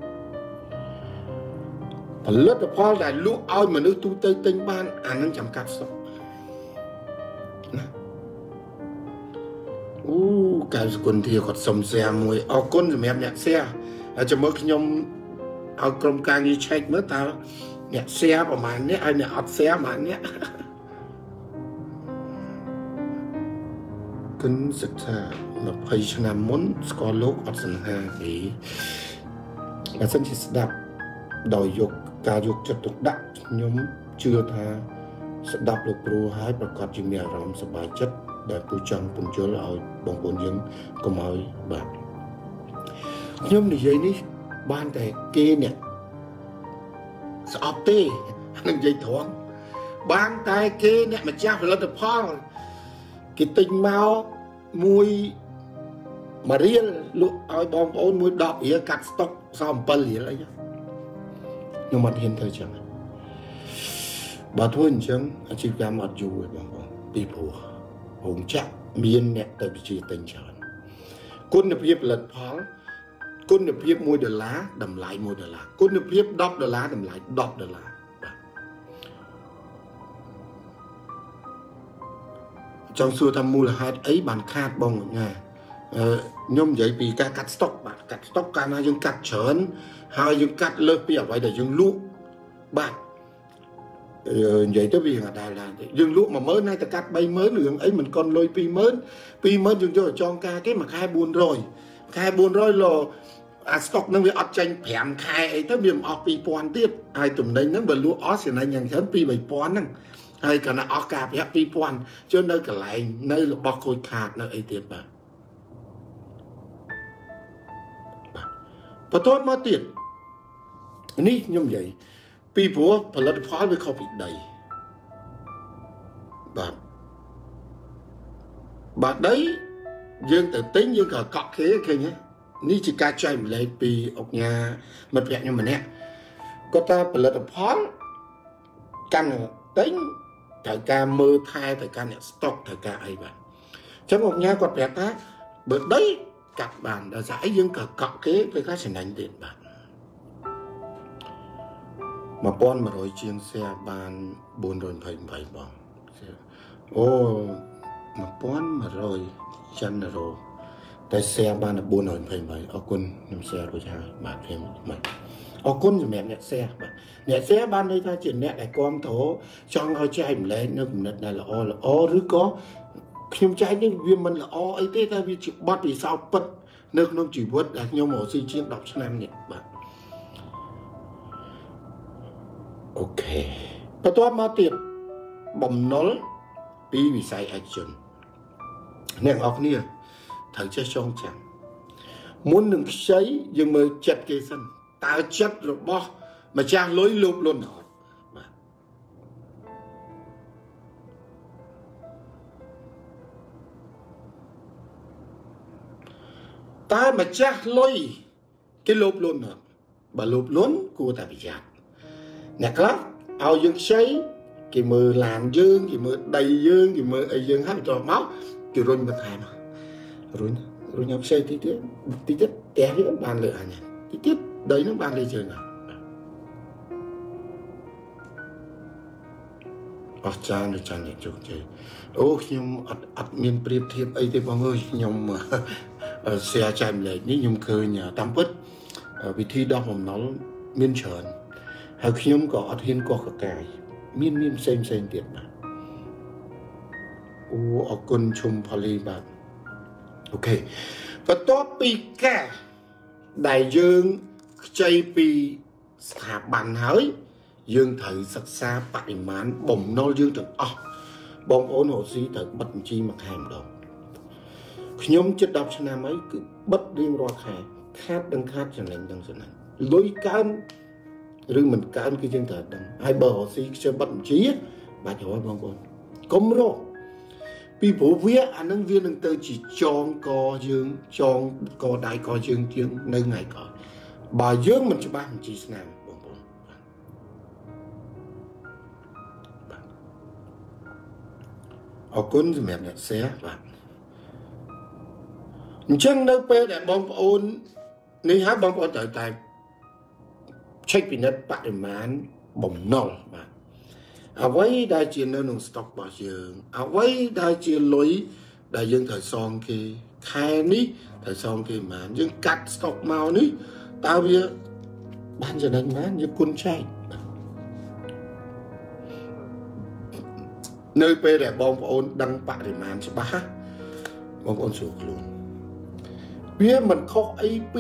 ผลิตภัณฑ์แต่ลูกเอามนุษย์ตู้เต็งบ้านอันนั้นจำกัดสองนะอู้การสกุลที่กดสมเสียมวยเอาก้นจะแม่เนี่ยเสียอาจจะเมื่อขยมเอากรมการยีเช็คเมื่อตาเนี่ยเสียประมาณนี้ไอเนี่ยอัดเสียประมาณนี้ขึ้นศึกษาแบบพยชนะมุนสกอร์โลกอัดสัญหาปีและสัญชิสดับโดยยกการยกจัตุดักยมเชื่อท่าสดับลูกครูหายประกอบจึงมีอารมณ์สบายจัดแบบผู้จังปุ่นเจอเอาบางคนยังก็มาแบบยมในใจนี้บ้านแต่เกเนี่ยสอบเต้นั่งใจท้องบ้านแต่เกเนี่ยมันจ้าเป็นรัฐพ่อกิติงเมามวยมาเรียนลูกเอาบองโอนมวยดอกเอียกัดสต็อกซ้อมปลีอะไรอย่างnhưng mà hiện thời chẳng bà thôi chẳng chỉ làm ở dù bằng bị bùa hùng chắc miên nè tại vì chỉ tình trạng quân nhập hiệp lật pháo quân nhập hiệp mua đờ lá đầm lại mua đờ lá quân nhập hiệp đọc đờ lá đầm lại đọc đờ lá trong xưa tham mua là hai ấy bàn khát bông ở nhà nhôm vậy vì ca cắt stock bạn cắt stock ca na dương cắt chớn hai dương cắt lớp bây giờ vậy để dương lũ bạn vậy tới vì là Đài là dương lũ mà mới nay ta cắt bay mới lượng ấy mình còn lôi pi mới pi mới dương cho cho ca cái mà khai buồn rồi khai buồn rồi là à stock nó bị ọt tranh phèm khai ấy tới điểm ọt pi pon tiếp ai tụm đấy nó bật lũ ọt thì này nhận chớn pi bảy pon năng ហើយគណៈអស់ការប្រយ័ត្នពីរពាន់ជឿនៅកន្លែងនៅរបស់ខូចខាតនៅអីទៀតបាទបន្តមកទៀតនេះខ្ញុំនិយាយពីព្រោះផលិតផលវាខុសពីដីបាទបាទដីយើងទៅទិញយើងក៏កក់គេឃើញទេនេះជាការចែកម្លែកពីអង្គការមិត្តភក្តិខ្ញុំម្នាក់គាត់ថាផលិតផលកាន់ទិញត្រូវការមើលថែត្រូវការអ្នកស្តុកត្រូវការអីបាទអញ្ចឹងអង្គការគាត់ប្រាប់ថាបើដីកាត់បានដល់ស្អីយើងក៏កក់គេពេលខ្លះចំណេញទៀតបាទmột nghìn một trămជាង share បាន bốn trăm hai mươi bảy បងអូ một nghìn một trăm ចិនរោតែ share បាន bốn trăm hai mươi bảy អរគុណខ្ញុំ share រួចហើយបាទខ្ញុំបាទអរគុណសម្រាប់អ្នក share បាទអ្នក share បានន័យថាជាអ្នកដែលគាំទ្រចង់ឲ្យចែកម្លែកនៅគំនិតដែលល្អល្អឬក៏ខ្ញុំចែកនេះវាមិនល្អអីទេតែវាជាបទពិសោធន៍ពិតនៅក្នុងជីវិតដែលខ្ញុំរកស៊ីជាងដប់ឆ្នាំនេះបាទអូខេបន្តមកទៀតបំណុលពីវិស័យឯកជនអ្នកនរគ្នាត្រូវចេះចងចាំមុននឹងខ្ចីយើងមើលចិត្តគេសិនតើចិត្តរបស់ម្ចាស់លុយលោភលន់អត់បាទតើម្ចាស់លុយគេលោភលន់អត់បើលោភលន់គួរតែប្រយ័ត្នអ្នកខ្លះឲ្យយើងខ្ចីគេមើលឡានយើងគេមើលដីយើងគេមើលអីយើងហើយបន្ទាប់មកគេរុញបន្ថែមរុញរុញឲ្យខ្ចីតិចទៀតតិចទៀតផ្ទះយើងបានលើអញតិចទៀតដីនឹងបានលើជើងអស្ចារ្យនៅចាញ់អ្នកជោគជ័យអូខ្ញុំអត់អត់មានប្រៀបធៀបអីទេបងអើយខ្ញុំ share ចែកម្លែកនេះខ្ញុំឃើញតាមពិតវិធីដោះបំណុលមានច្រើនហើយខ្ញុំក៏អត់ហ៊ានកោះកកាយមានមានផ្សេងផ្សេងទៀតបាទអូអរគុណឈុំផលីបាទអូខេបន្ទាប់ពីការដែលយើងខ្ចីពីស្ថាប័នហើយយើងត្រូវសិក្សាបរិមាណបំណុលយើងទាំងអស់បងប្អូនរកស៊ីត្រូវបិទបញ្ជីមួយខែម្ដងខ្ញុំជិតដប់ឆ្នាំហើយគឺបិទរៀងរាល់ខែខាតដឹងខាតចំណេញដឹងចំណេញលុយកើនឬមិនកើនគឺយើងត្រូវដឹងហើយបើរកស៊ីខ្ជិលបិទបញ្ជីបាច់រកបងប្អូនកុំរកពីព្រោះវាអានឹងវានឹងទៅជាចងកយើងចងកដៃកយើងជាងនៅថ្ងៃក្រោយបើយើងមិនច្បាស់បញ្ជីស្នាមបងប្អូនអរគុណសម្រាប់អ្នក share បាទអញ្ចឹងនៅពេលដែលបងប្អូននេះហើយបងប្អូនត្រូវតែเช็คពិនិត្យបរិមាណបំណុលបាទអ្វីដែលជានៅក្នុង stock របស់យើងអ្វីដែលជាលុយដែលយើងត្រូវសងគេខែនេះត្រូវសងគេប៉ុន្មានយើងកាត់ stock មកនេះតើវាបានចំណេញប៉ុន្មានយើងគុណចែកនៅពេលដែលបងប្អូនដឹងបរិមាណច្បាស់បងប្អូនស្រួលខ្លួនវាមិនខុសអីពី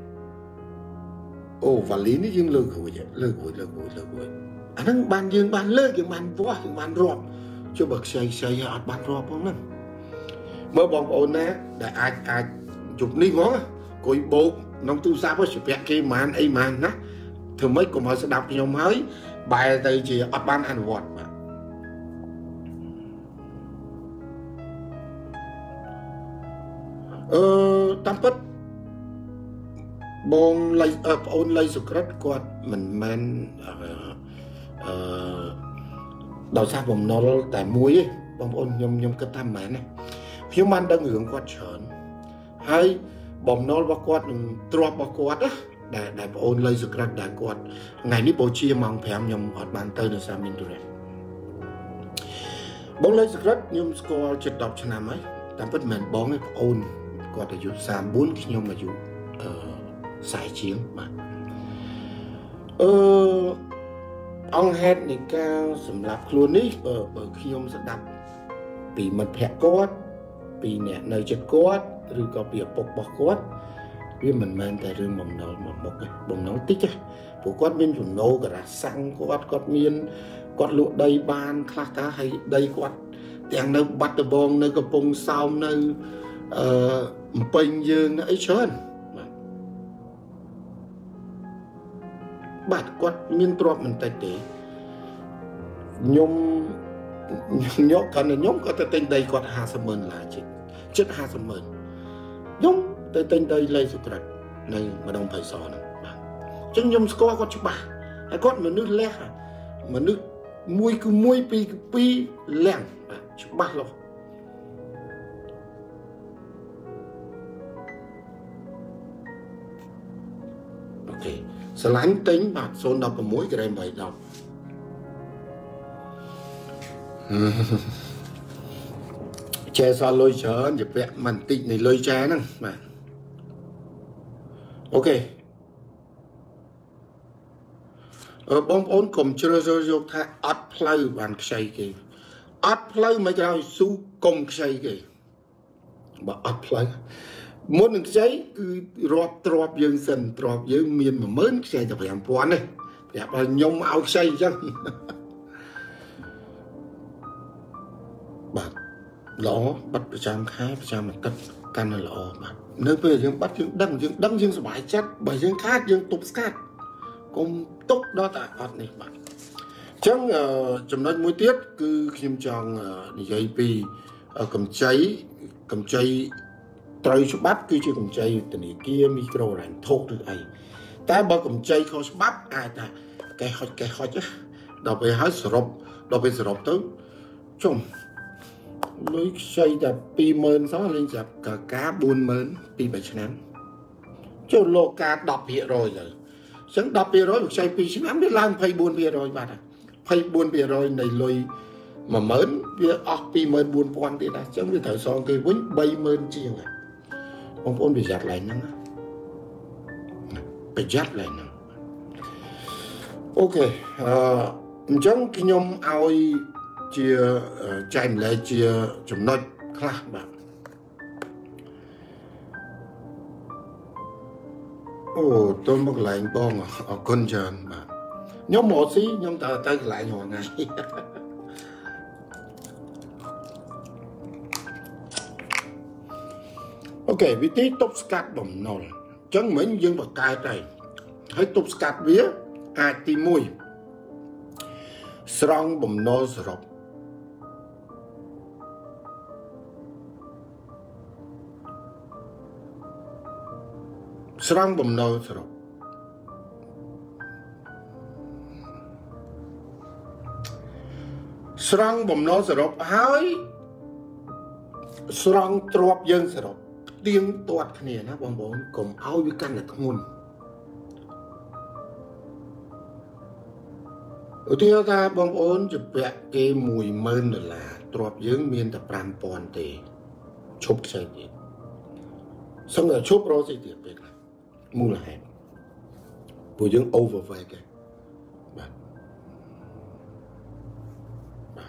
អូវ៉ាលីនេះយើងលើករួចលើករួចលើករួចលើករួចអាហ្នឹងបានយើងបានលើកយើងបានវាស់យើងបានរាប់ចុះបើខ្ចីខ្ចីអត់បានរាប់ផងហ្នឹងមើលបងប្អូនណាដែលអាចអាចជប់នេះហ្មងអង្គុយបោកក្នុងទូរស័ព្ទទៅពាក់គេម៉ានអីម៉ានណាធ្វើម៉េចកុំឲ្យស្ដាប់ខ្ញុំហើយបែរទៅជាអត់បានអនុវត្តបាទអឺតាមពិតបងលៃប្អូនលៃសុក្រិតគាត់មិនមែនអឺដោយសារបំណុលតែមួយទេបងប្អូនខ្ញុំខ្ញុំគិតថាមិនមែនទេខ្ញុំបានដឹងរឿងគាត់ច្រើនហើយបំណុលរបស់គាត់នឹងទ្រព្យរបស់គាត់ណាដែលដែលប្អូនលៃសុក្រិតដែលគាត់ថ្ងៃនេះបូជាម៉ោងប្រាំខ្ញុំអត់បានទៅនៅសាមីនទូរ៉េបងលៃសុក្រិតខ្ញុំស្គាល់ជិតដប់ឆ្នាំហើយតាមពិតមិនមែនបងទេប្អូនគាត់អាយុសាមបួនខ្ញុំអាយុអឺខ្សែជាងបាទអឺអង្គហេតុនៃការសម្រាប់ខ្លួននេះបើបើខ្ញុំស្ដាប់ពីមិត្តភក្តិគាត់ពីអ្នកនៅជិតគាត់ឬក៏ពីឪពុករបស់គាត់វាមិនមែនតែរឿងបំណុលមកមុខទេបំណុលតិចទេព្រោះគាត់មានចំណូលការ៉ាសាំងគាត់គាត់មានគាត់លក់ដីបានខ្លះតាហើយដីគាត់ទាំងនៅបាត់ដំបងនៅកំពង់សោមនៅអឺអំពេញយើងអីច្រើនបាទគាត់មានទ្រព្យមិនតិចទេខ្ញុំខ្ញុំគាត់ខ្ញុំក៏ទៅទិញដីគាត់ห้าสิบម៉ឺនដុល្លារជិតជិតห้าสิบម៉ឺនខ្ញុំទៅទិញដីលេខសុក្រិតនៅម្ដងភ័យសហ្នឹងបាទអញ្ចឹងខ្ញុំស្គាល់គាត់ច្បាស់ហើយគាត់មនុស្សលះមនុស្សមួយគឺមួយពីរគឺពីរលះបាទច្បាស់លាស់អូខេស្រឡាញ់ទិញបាទศูนย์ หนึ่ง หกក្រែមបីដប់ចេះសល់លុយច្រើនជាពាក់មិនតិចនៃលុយចាហ្នឹងបាទអូខេអឺបងប្អូនកុំជ្រើសរើសយកថាអត់ផ្លូវបានខ្ចីគេអត់ផ្លូវមិនក្រោយស៊ូកុំខ្ចីគេបើអត់ផ្លូវមុននឹងខ្ចីគឺរាប់ទ្របយើងសិនទ្របយើងមានមួយម៉ឺនខ្ចីតែប្រាំពាន់ទេប្រាប់ឲ្យខ្ញុំឲ្យខ្ចីអញ្ចឹងបាទល្អបាត់ប្រចាំខែប្រចាំអាទិត្យកាន់តែល្អបាទនៅពេលយើងបាត់យើងដឹងយើងដឹងយើងសុបាយចិត្តបើយើងខាតយើងទប់ស្កាត់កុំទុកដល់តែអត់នេះបាទអញ្ចឹងចំណុចមួយទៀតគឺខ្ញុំចង់និយាយពីកម្ចីកម្ចីត្រូវច្បាប់គឺជាកម្ចីធនាគារមីក្រូហិរញ្ញវត្ថុឬអីតែបើកម្ចីខុសច្បាប់អាចថាកែហុចកែហុចដល់ពេលហើយសរុបដល់ពេលសរុបទៅជុំលុយខ្ចីតែពីរម៉ឺនសោះលេងចាប់កកាបួនម៉ឺនពីរឆ្នាំចូលលោកកា ដប់ភាគរយ ទៅអញ្ចឹង ដប់ភាគរយ ខ្ចីពីរឆ្នាំវាឡើង ยี่สิบสี่ភាគរយ បាទ ยี่สิบสี่ភាគរយ នៃលុយ មួយម៉ឺន វាអស់ ពីរម៉ឺនបួនពាន់ ទៀតដែរអញ្ចឹងវាត្រូវសងគេវិញ បីម៉ឺន ជាងហើយបងប្អូនប្រយ័ត្នឡើងហ្នឹងប្រយ័ត្នឡើងហ្នឹងអូខេអឺអញ្ចឹងខ្ញុំឲ្យជាចែកម្លែកជាចំណុចខ្លះបាទអូតើមកកន្លែងបងអរគុណច្រើនបាទខ្ញុំមកស៊ីខ្ញុំតើទៅកន្លែងរងថ្ងៃអូខេវិធីទប់ស្កាត់បំណុលអញ្ចឹងមិញយើងបង្កើតហើយហើយទប់ស្កាត់វាអាចទីមួយស្រង់បំណុលសរុបស្រង់បំណុលសរុបស្រង់បំណុលសរុបហើយស្រង់ទ្រព្យយើងសរុបទៀងទាត់គ្នាណាបងប្អូនកុំឲ្យវាកាន់តែធ្ងន់ឧទាហរណ៍ថាបងប្អូនជពាក់គេមួយម៉ឺនដុល្លារទ្រព្យយើងមានតែប្រាំពាន់ទេឈប់ខ្ចីទៀតសឹងតែឈប់រកស៊ីទៀតពេកមូលហេតុពួកយើង overweight គេបាទបាទ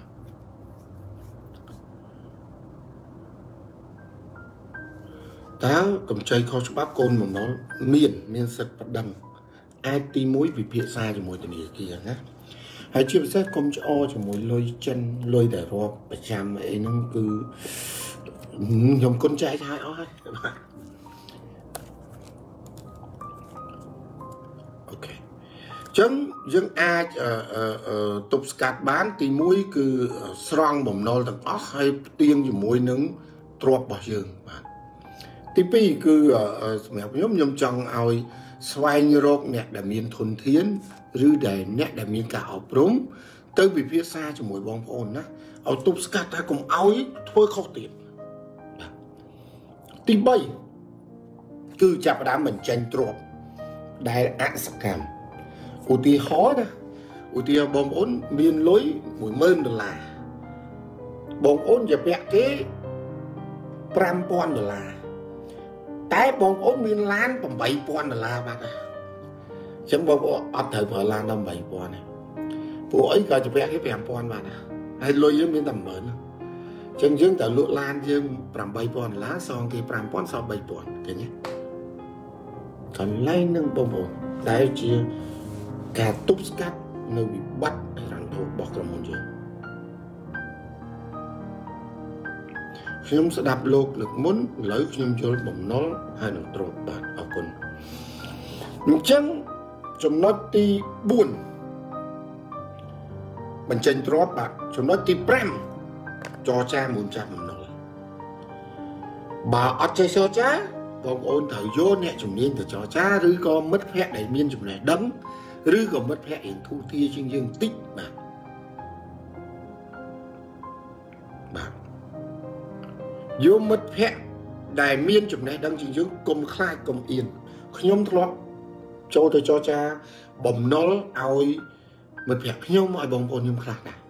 តើកម្ចីខុសច្បាប់កូនបំណុលមានមានសិទ្ធិប្តឹងអាចទីមួយវិភាសាជាមួយធនាគារណាហើយជាពិសេសកុំច្អជាមួយលុយចិនលុយដែលរាប់ប្រចាំអីហ្នឹងគឺខ្ញុំគុណចែកឲ្យអស់ហើយបាទអូខេអញ្ចឹងយើងអាចទប់ស្កាត់បានទីមួយគឺស្រង់បំណុលទាំងអស់ហើយផ្ទៀងជាមួយនឹងទ្រព្យរបស់យើងបាទទីពីរគឺសម្រាប់ខ្ញុំខ្ញុំចង់ឲ្យស្វែងរកអ្នកដែលមានធនធានឬដែលអ្នកដែលមានការអប់រំទៅវិភាសាជាមួយបងប្អូនណាឲ្យទប់ស្កាត់ថាកុំឲ្យធ្វើខុសទៀតទីបីគឺចាប់ផ្ដើមបញ្ចេញទ្រព្យដែលអសកម្មឧទាហរណ៍ណាឧទាហរណ៍បងប្អូនមានលុយមួយម៉ឺនដុល្លារបងប្អូនជាពាក់គេប្រាំពាន់ដុល្លារតែបងប្អូនមានឡានប្រាំបីពាន់ដុល្លារបាទអញ្ចឹងបងប្អូនអត់ត្រូវប្រើឡានដល់ប្រាំបីពាន់ទេពួកអីក៏ជាពាក់គេប្រាំពាន់បាទហើយលុយយើងមានតែមួយម៉ឺនអញ្ចឹងយើងត្រូវលក់ឡានយើងប្រាំបីពាន់ដុល្លារសងគេប្រាំពាន់សល់បីពាន់ឃើញទេកន្លែងនឹងបងប្អូនដែលជាការទប់ស្កាត់នៅវិបត្តិរ៉ាំងធូបរបស់ក្រុមហ៊ុនយើងខ្ញុំស្ដាប់លោកលើកមុនឥឡូវខ្ញុំយល់បំណុលហើយនឹងទ្រព្យបាទអរគុណអញ្ចឹងចំណុចទីបួនបញ្ចេញទ្រព្យបាទចំណុចទីប្រាំចរចាមួយចាស់បំណុលបើអត់ចេះចរចាបងប្អូនត្រូវយកអ្នកជំនាញទៅចរចាឬក៏មិត្តភ័ក្តិដែលមានចំណេះដឹងឬក៏មិត្តភ័ក្តិរៀងធូរធារជាងយើងបន្តិចបាទបាទយកមិត្តភ័ក្តិដែលមានចំណេះដឹងជាងយើងកុំខ្លាចកុំអៀនខ្ញុំធ្លាប់ចូលទៅចរចាបំណុលឲ្យមិត្តភ័ក្តិខ្ញុំឲ្យបងប្អូនខ្ញុំខ្លះដែរ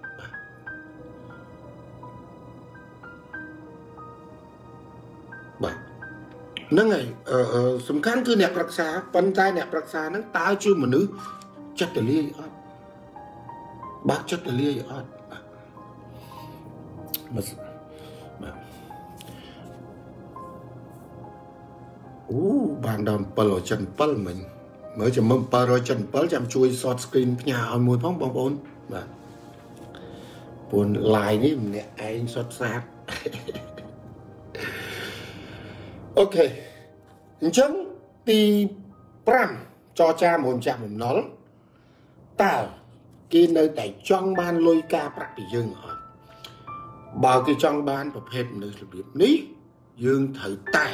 បាទហ្នឹងហើយសំខាន់គឺអ្នកប្រឹក្សាប៉ុន្តែអ្នកប្រឹក្សាហ្នឹងតើជាមនុស្សចិត្តទលាយអត់បាទចិត្តទលាយអត់បាទបាទអូបានដល់777មិញមើលចាំមើល777ចាំជួយ short screen ផ្ញើឲ្យមួយផងបងប្អូនបាទពួន line នេះម្នាក់ឯងសុទ្ធសាធអូខេអញ្ចឹងទីប្រាំចរចាមួយចាស់បំណុលតើគេនៅតែចង់បានលុយការប្រាក់ពីយើងអត់បើគេចង់បានប្រភេទមនុស្សរបៀបនេះយើងត្រូវតែ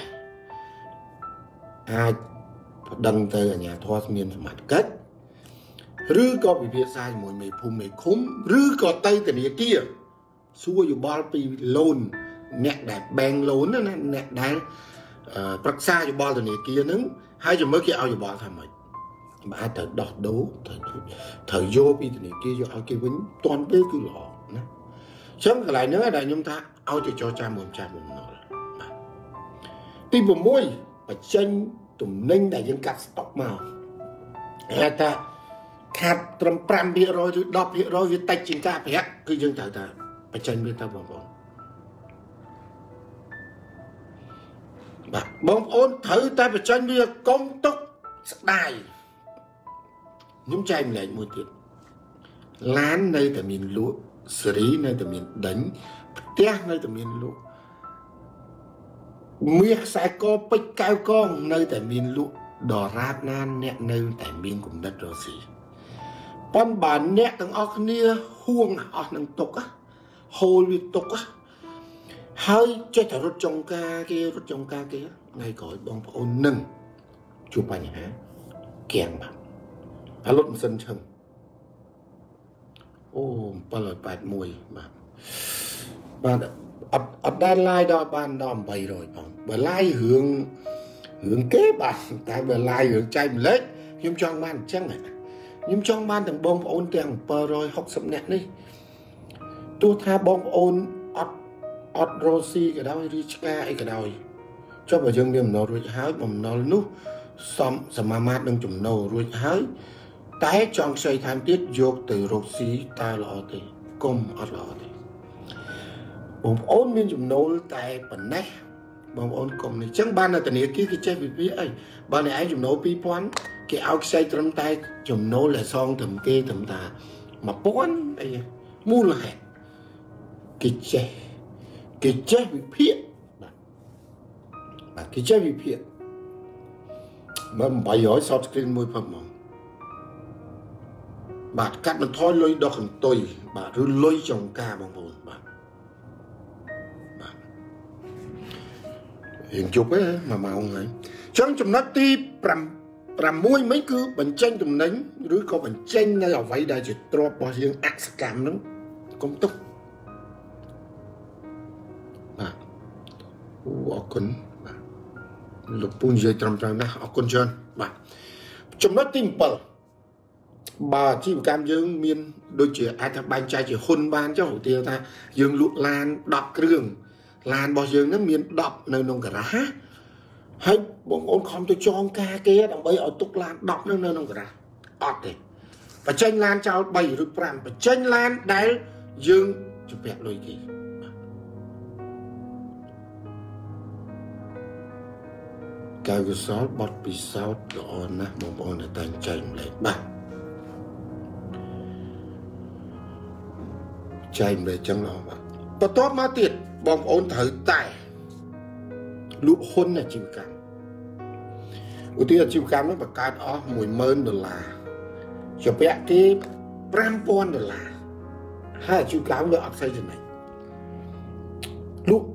អាចប្តឹងទៅអាជ្ញាធរមានសមត្ថកិច្ចឬក៏ពិភាក្សាជាមួយមេភូមិមេឃុំឬក៏ទៅធនាគារសួរយោបល់ពី loan អ្នកដែល bank loan ណាអ្នកដែលប្រឹក្សាយោបល់ធនាគារហ្នឹងហើយចាំមើលគេឲ្យយោបល់ថាម៉េចបើអាចទៅដោះដូរត្រូវត្រូវយកពីធនាគារយកឲ្យគេវិញតាន់ពេលគឺល្អណាអញ្ចឹងកន្លែងហ្នឹងដែលខ្ញុំថាឲ្យទៅចរចាមួយចាស់បំណុលបាទទី6បញ្ចេញទំនិញដែលយើងកាត់ស្តុកមកហៅថាខាត់ត្រឹម 5% ឬ 10% វាតិចជាងការប្រាក់គឺយើងត្រូវតែបញ្ចេញវាទៅបងប្អូនបាទបងប្អូនត្រូវតែបញ្ចេញវាកុំទុកស្ដាយខ្ញុំចែកម្លែកមួយទៀតឡាននៅតែមានលក់សេរីនៅតែមានដេញផ្ទះនៅតែមានលក់មាសខ្សែកពេជ្រកៅកងនៅតែមានលក់ដរាបណាអ្នកនៅតែមានគំនិតរស់ស៊ីប៉ុន្តែបើអ្នកទាំងអស់គ្នាហួងអស់នឹងទុកហូលវាទុកហើយចេះតែរត់ចុងការគេរត់ចុងការគេថ្ងៃក្រោយបងប្អូននឹងជួបបញ្ហាគៀងបាទហើយលុតម៉ាស៊ីនឈឹងអូ781បាទបាទអត់អត់ដែល live ដល់បានដល់800ផងបើ live រឿងរឿងគេបាទតែបើ live រឿងចែកម្លែកខ្ញុំចង់បានអញ្ចឹងខ្ញុំចង់បានទាំងបងប្អូនទាំង760នាក់នេះទោះថាបងប្អូនអត់អត់រស់ស៊ីក៏ដោយឬឆ្កាអីក៏ដោយចុះបើយើងមានបំណុលរួចហើយបំណុលនោះសមសមាមាត្រនឹងចំណូលរួចហើយតែចង់ខ្ចីថែមទៀតយកទៅរកស៊ីតើល្អទេកុំអត់ល្អទេបងប្អូនមានចំណូលតែប៉ុណ្ណេះបងប្អូនកុំនេះអញ្ចឹងបាននៅធនាគារគេចេះវិភាគអីបើអ្នកឯងចំណូលពីរពាន់គេឲ្យខ្ចីត្រឹមតែចំណូលដែលសងត្រឹមគេត្រឹមតែមួយពាន់អីមូលហេតុគេចេះគេចេះវិភាគបាទបាទគេចេះវិភាគបើ800 short screen មួយផងមកបាទកាត់បន្ថយលុយដកកន្ទុយបាទឬលុយចង្ការបងប្អូនបាទបាទយើងជប់ទេមួយម៉ោងហើយអញ្ចឹងចំណុចទី6មិញគឺបញ្ចេញទំនិញឬក៏បញ្ចេញនៅអ្វីដែលជាទ្រព្យរបស់យើងអសកម្មហ្នឹងកុំទុកបាទអូអរគុណបាទលោកពូនិយាយត្រឹមត្រូវណាស់អរគុណច្រើនបាទចំណុចទី7បើអាជីវកម្មយើងមានដូចជាអាចថាបែងចែកជាហ៊ុនបានចុះឧទាហរណ៍ថាយើងលក់ឡាន10គ្រឿងឡានរបស់យើងហ្នឹងមាន10នៅក្នុងការ៉ាសហើយបងប្អូនខំទៅចងការគេដើម្បីឲ្យទុកឡាន10នៅក្នុងការ៉ាសអត់ទេបញ្ចេញឡានចោល3ឬ5បញ្ចេញឡានដែលយើងជំពាក់លុយគេកាយវិសោធន៍បទពិសោធន៍ល្អណាស់បងប្អូនតែតែងចែកម្លែកបាទអចែកម្លែកចឹងអស់បាទបន្ទាប់មកទៀតបងប្អូនត្រូវតែលក់ហ៊ុនអាជីវកម្មឧទាហរណ៍អាជីវកម្មនោះបង្កើតអស់ មួយម៉ឺន ដុល្លារជាពាក់គេ ប្រាំពាន់ ដុល្លារហើយអាជីវកម្មវាអត់ស្អីចំណេញលក់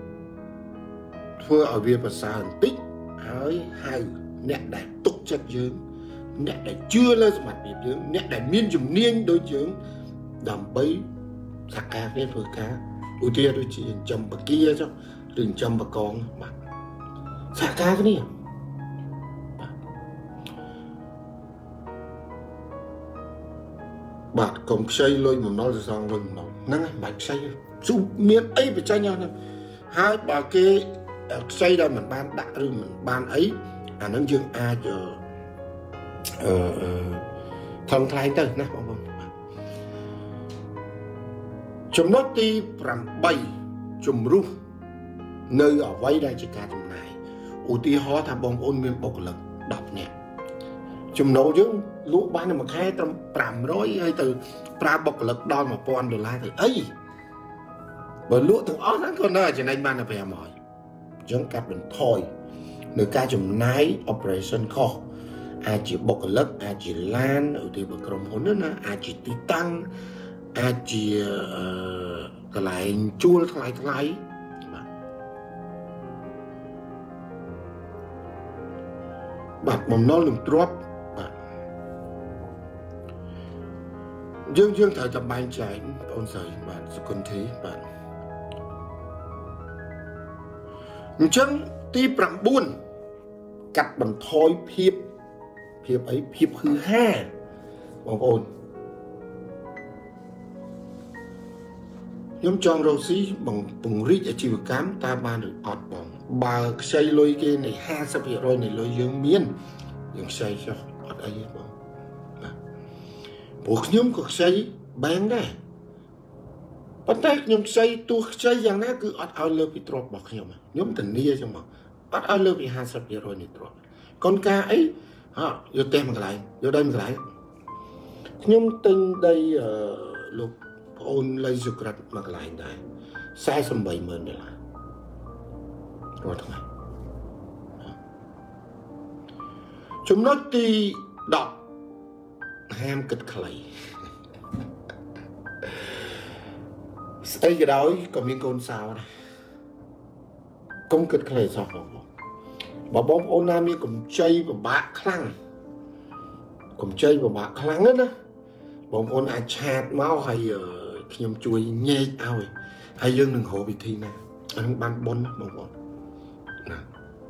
ធ្វើឲ្យវាប្រសើរបន្តិចហើយហៅអ្នកដែលទុកចិត្តយើងអ្នកដែលជឿលើសមត្ថភាពយើងអ្នកដែលមានជំនាញដូចយើងដើម្បីសហការគ្នាធ្វើការឧទាហរណ៍ដូចជាចិញ្ចឹមបកាចុះឬចិញ្ចឹមបកងបាទសហការគ្នាបាទកុំខ្ចីលុយបំណុលសងលុយបំណុលហ្នឹងហើយបាច់ខ្ចីស៊ូមានអីបញ្ចេញអស់ហ្នឹងហើយបើគេខ្ចីដល់មិនបានដាក់ឬមិនបានអីអាហ្នឹងយើងអាចអឺថងថ្លៃទៅណាបងប្អូនចំណុចទីប្រាំបីជំរុះនៅអ្វីដែលជាការចំណាយឧទាហរណ៍ថាបងប្អូនមានបុគ្គលិកដប់នាក់ចំណូលយើងលក់បានមួយខែត្រឹមប្រាំរយហើយទៅប្រើបុគ្គលិកដល់ មួយពាន់ ដុល្លារទៅអីបើលក់ទាំងអស់ហ្នឹងក៏នៅចំណេញបានតែប្រាំរយអញ្ចឹងកាត់បន្ថយនៅការចំណាយ operation cost អាចជាបុគ្គលិកអាចជាឡានឧទាហរណ៍ក្រុមហ៊ុនណាអាចជាទីតាំងអាចជាកន្លែងជួលថ្លៃថ្លៃបាទបំណុលនឹងទ្រព្យបាទយើងយើងត្រូវតែបែងចែកបងប្អូនស្រីបាទសុគន្ធីបាទអញ្ចឹងទីប្រាំបួនកាត់បន្ថយភាពភាពអីភាពហឺហាបងប្អូនខ្ញុំចង់រកស៊ីបងពង្រីកអាជីវកម្មតើបានឬអត់បងបើខ្ចីលុយគេនៃ ห้าสิบเปอร์เซ็นต์ នៃលុយយើងមានយើងខ្ចីចុះអត់អីទេបងបាទព្រោះខ្ញុំក៏ខ្ចីបែងដែរប៉ុន្តែខ្ញុំខ្ចីទោះខ្ចីយ៉ាងណាគឺអត់ឲ្យលើពីទ្រព្យរបស់ខ្ញុំខ្ញុំធានាចឹងមកអត់ឲ្យលើពី ห้าสิบเปอร์เซ็นต์ នៃទ្រព្យកូនការអីហ៎យកផ្ទះមួយកន្លែងយកដីមួយកន្លែងខ្ញុំទិញដីអឺលោកប្អូនលៃសុក្រិតមួយកន្លែងដែរ សែសិបបីម៉ឺន ដុល្លាររាល់ថ្ងៃចំណុចទីដប់ហាមគិតខ្លីស្អីក៏ដោយក៏មានកូនសោដែរកុំគិតខ្លីសោះបងប្អូនបើបងប្អូនណាមានកម្ចីពិបាកខ្លាំងកម្ចីពិបាកខ្លាំងណាបងប្អូនអាចឆាតមកហើយខ្ញុំជួយញែកឲ្យហើយយើងនឹងរកវិធីណាអានឹងបានបុណ្យណាបងប្អូនណា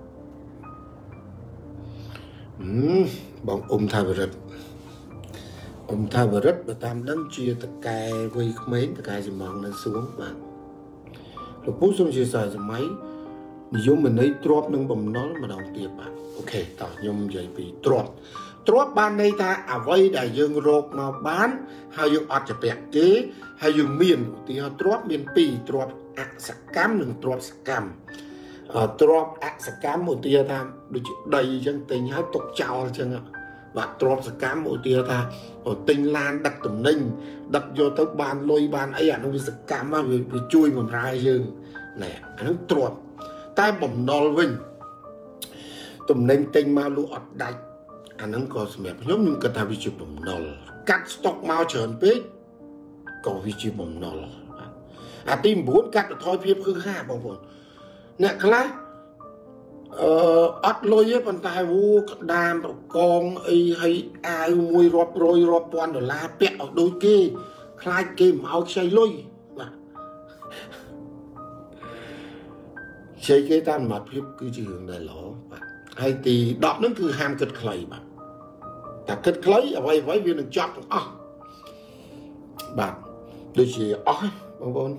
អឺបងអ៊ុំថាវរិទ្ធអ៊ុំថាវរិទ្ធបើតាមដឹងជាតកែវ័យក្មេងតកែចំងនៅសួងបាទលោកពូសូមជាសាយសម័យនិយមន័យទ្របនឹងបំណុលម្ដងទៀតបាទអូខេតោះខ្ញុំនិយាយពីទ្របទ្របបានន័យថាអ្វីដែលយើងរកមកបានហើយយើងអត់ចាប់គេហើយយើងមានឧទាហរណ៍ទ្របមានពីរទ្របអសកម្មនិងទ្របសកម្មទ្របអសកម្មឧទាហរណ៍ថាដូចជាដីអញ្ចឹងទិញហើយទុកចោលអញ្ចឹងបាទទ្របសកម្មឧទាហរណ៍ថាទិញឡានដឹកទំនិញដឹកយកទៅបានលុយបានអីអានោះវាសកម្មវាជួយបម្រើយើងណែអានោះទ្របតែបំណុលវិញទំនិញទិញមកលក់អត់ដាច់អាហ្នឹងក៏សម្រាប់ខ្ញុំខ្ញុំគិតថាវាជាបំណុលកាត់ស្តុកមកច្រើនពេកក៏វាជាបំណុលអាទី9កាត់បន្ថយភាពហឺហាបងប្អូនអ្នកខ្លះអឺអត់លុយទេប៉ុន្តែវូក្តាមប្រកងអីឲ្យអាវមួយរាប់រយរាប់ពាន់ដុល្លារពាក់ឲ្យដូចគេខ្លាចគេមិនឲ្យខ្ចីលុយបាទខ្ចីគេតាមសមត្ថភាពគឺជារឿងដែលល្អបាទហើយទីដប់ហ្នឹងគឺហាមគិតខ្លីបាទតែគិតខ្លីអ្វីអ្វីវានឹងចប់ទាំងអស់បាទដូចជាអស់បងប្អូន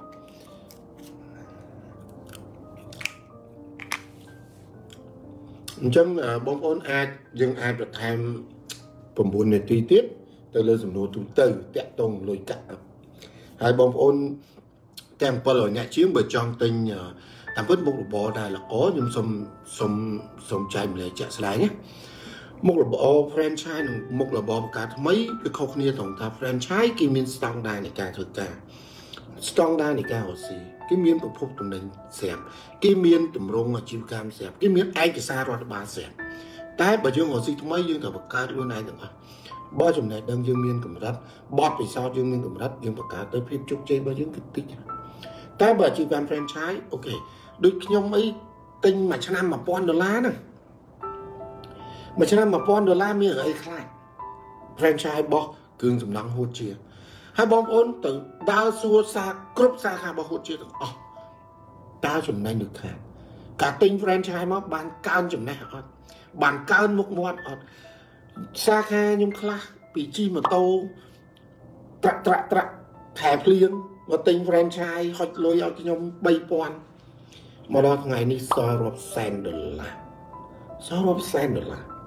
អញ្ចឹងបងប្អូនអាចយើងអាចបន្ថែម9នាទីទៀតទៅលើសំណួរទូទៅតាក់ទងលុយកាក់ហើយបងប្អូនទាំង7រយអ្នកជាងបើចង់ទិញតាមពិតមុខរបរដែលល្អខ្ញុំសូមសូមសូមចែកម្លែកជាក់ស្ដែងណាមុខរបរ franchise និងមុខរបរបង្កើតថ្មីវាខុសគ្នាត្រង់ថា franchise គេមាន standard នៃការធ្វើការ standard នៃការរកស៊ីគេមានប្រភពទំនិញស្រាប់គេមានទម្រង់អាជីវកម្មស្រាប់គេមានឯកសាររដ្ឋបាលស្រាប់តែបើយើងរកស៊ីថ្មីយើងត្រូវបង្កើតខ្លួនឯងទាំងអស់បើចំណេះដឹងយើងមានកម្រិតបទពិសោធន៍យើងមានកម្រិតយើងបង្កើតទៅភាពជោគជ័យរបស់យើងគឺតិចតែបើអាជីវកម្ម franchise អូខេដូចខ្ញុំអីទិញមួយឆ្នាំone thousandដុល្លារហ្នឹងមួយឆ្នាំone thousandដុល្លារមានអីខ្លាច franchise របស់គ្រឿងសំណង់ហួតជាហើយបងប្អូនទៅដើរសួរសាគ្រប់សាខារបស់ហួតជាទាំងអស់តើចំណេញឬខាតការទិញ franchise មកបានកើនចំណេះអត់បានកើនមុខមាត់អត់សាខាខ្ញុំខ្លះពីជិះម៉ូតូត្រាក់ត្រាក់ត្រាក់ថែភ្លៀងមកទិញ franchise ហុចលុយឲ្យខ្ញុំthree thousandមកដល់ថ្ងៃនេះសល់រាប់សែនដុល្លារសល់រាប់សែនដុល្លារ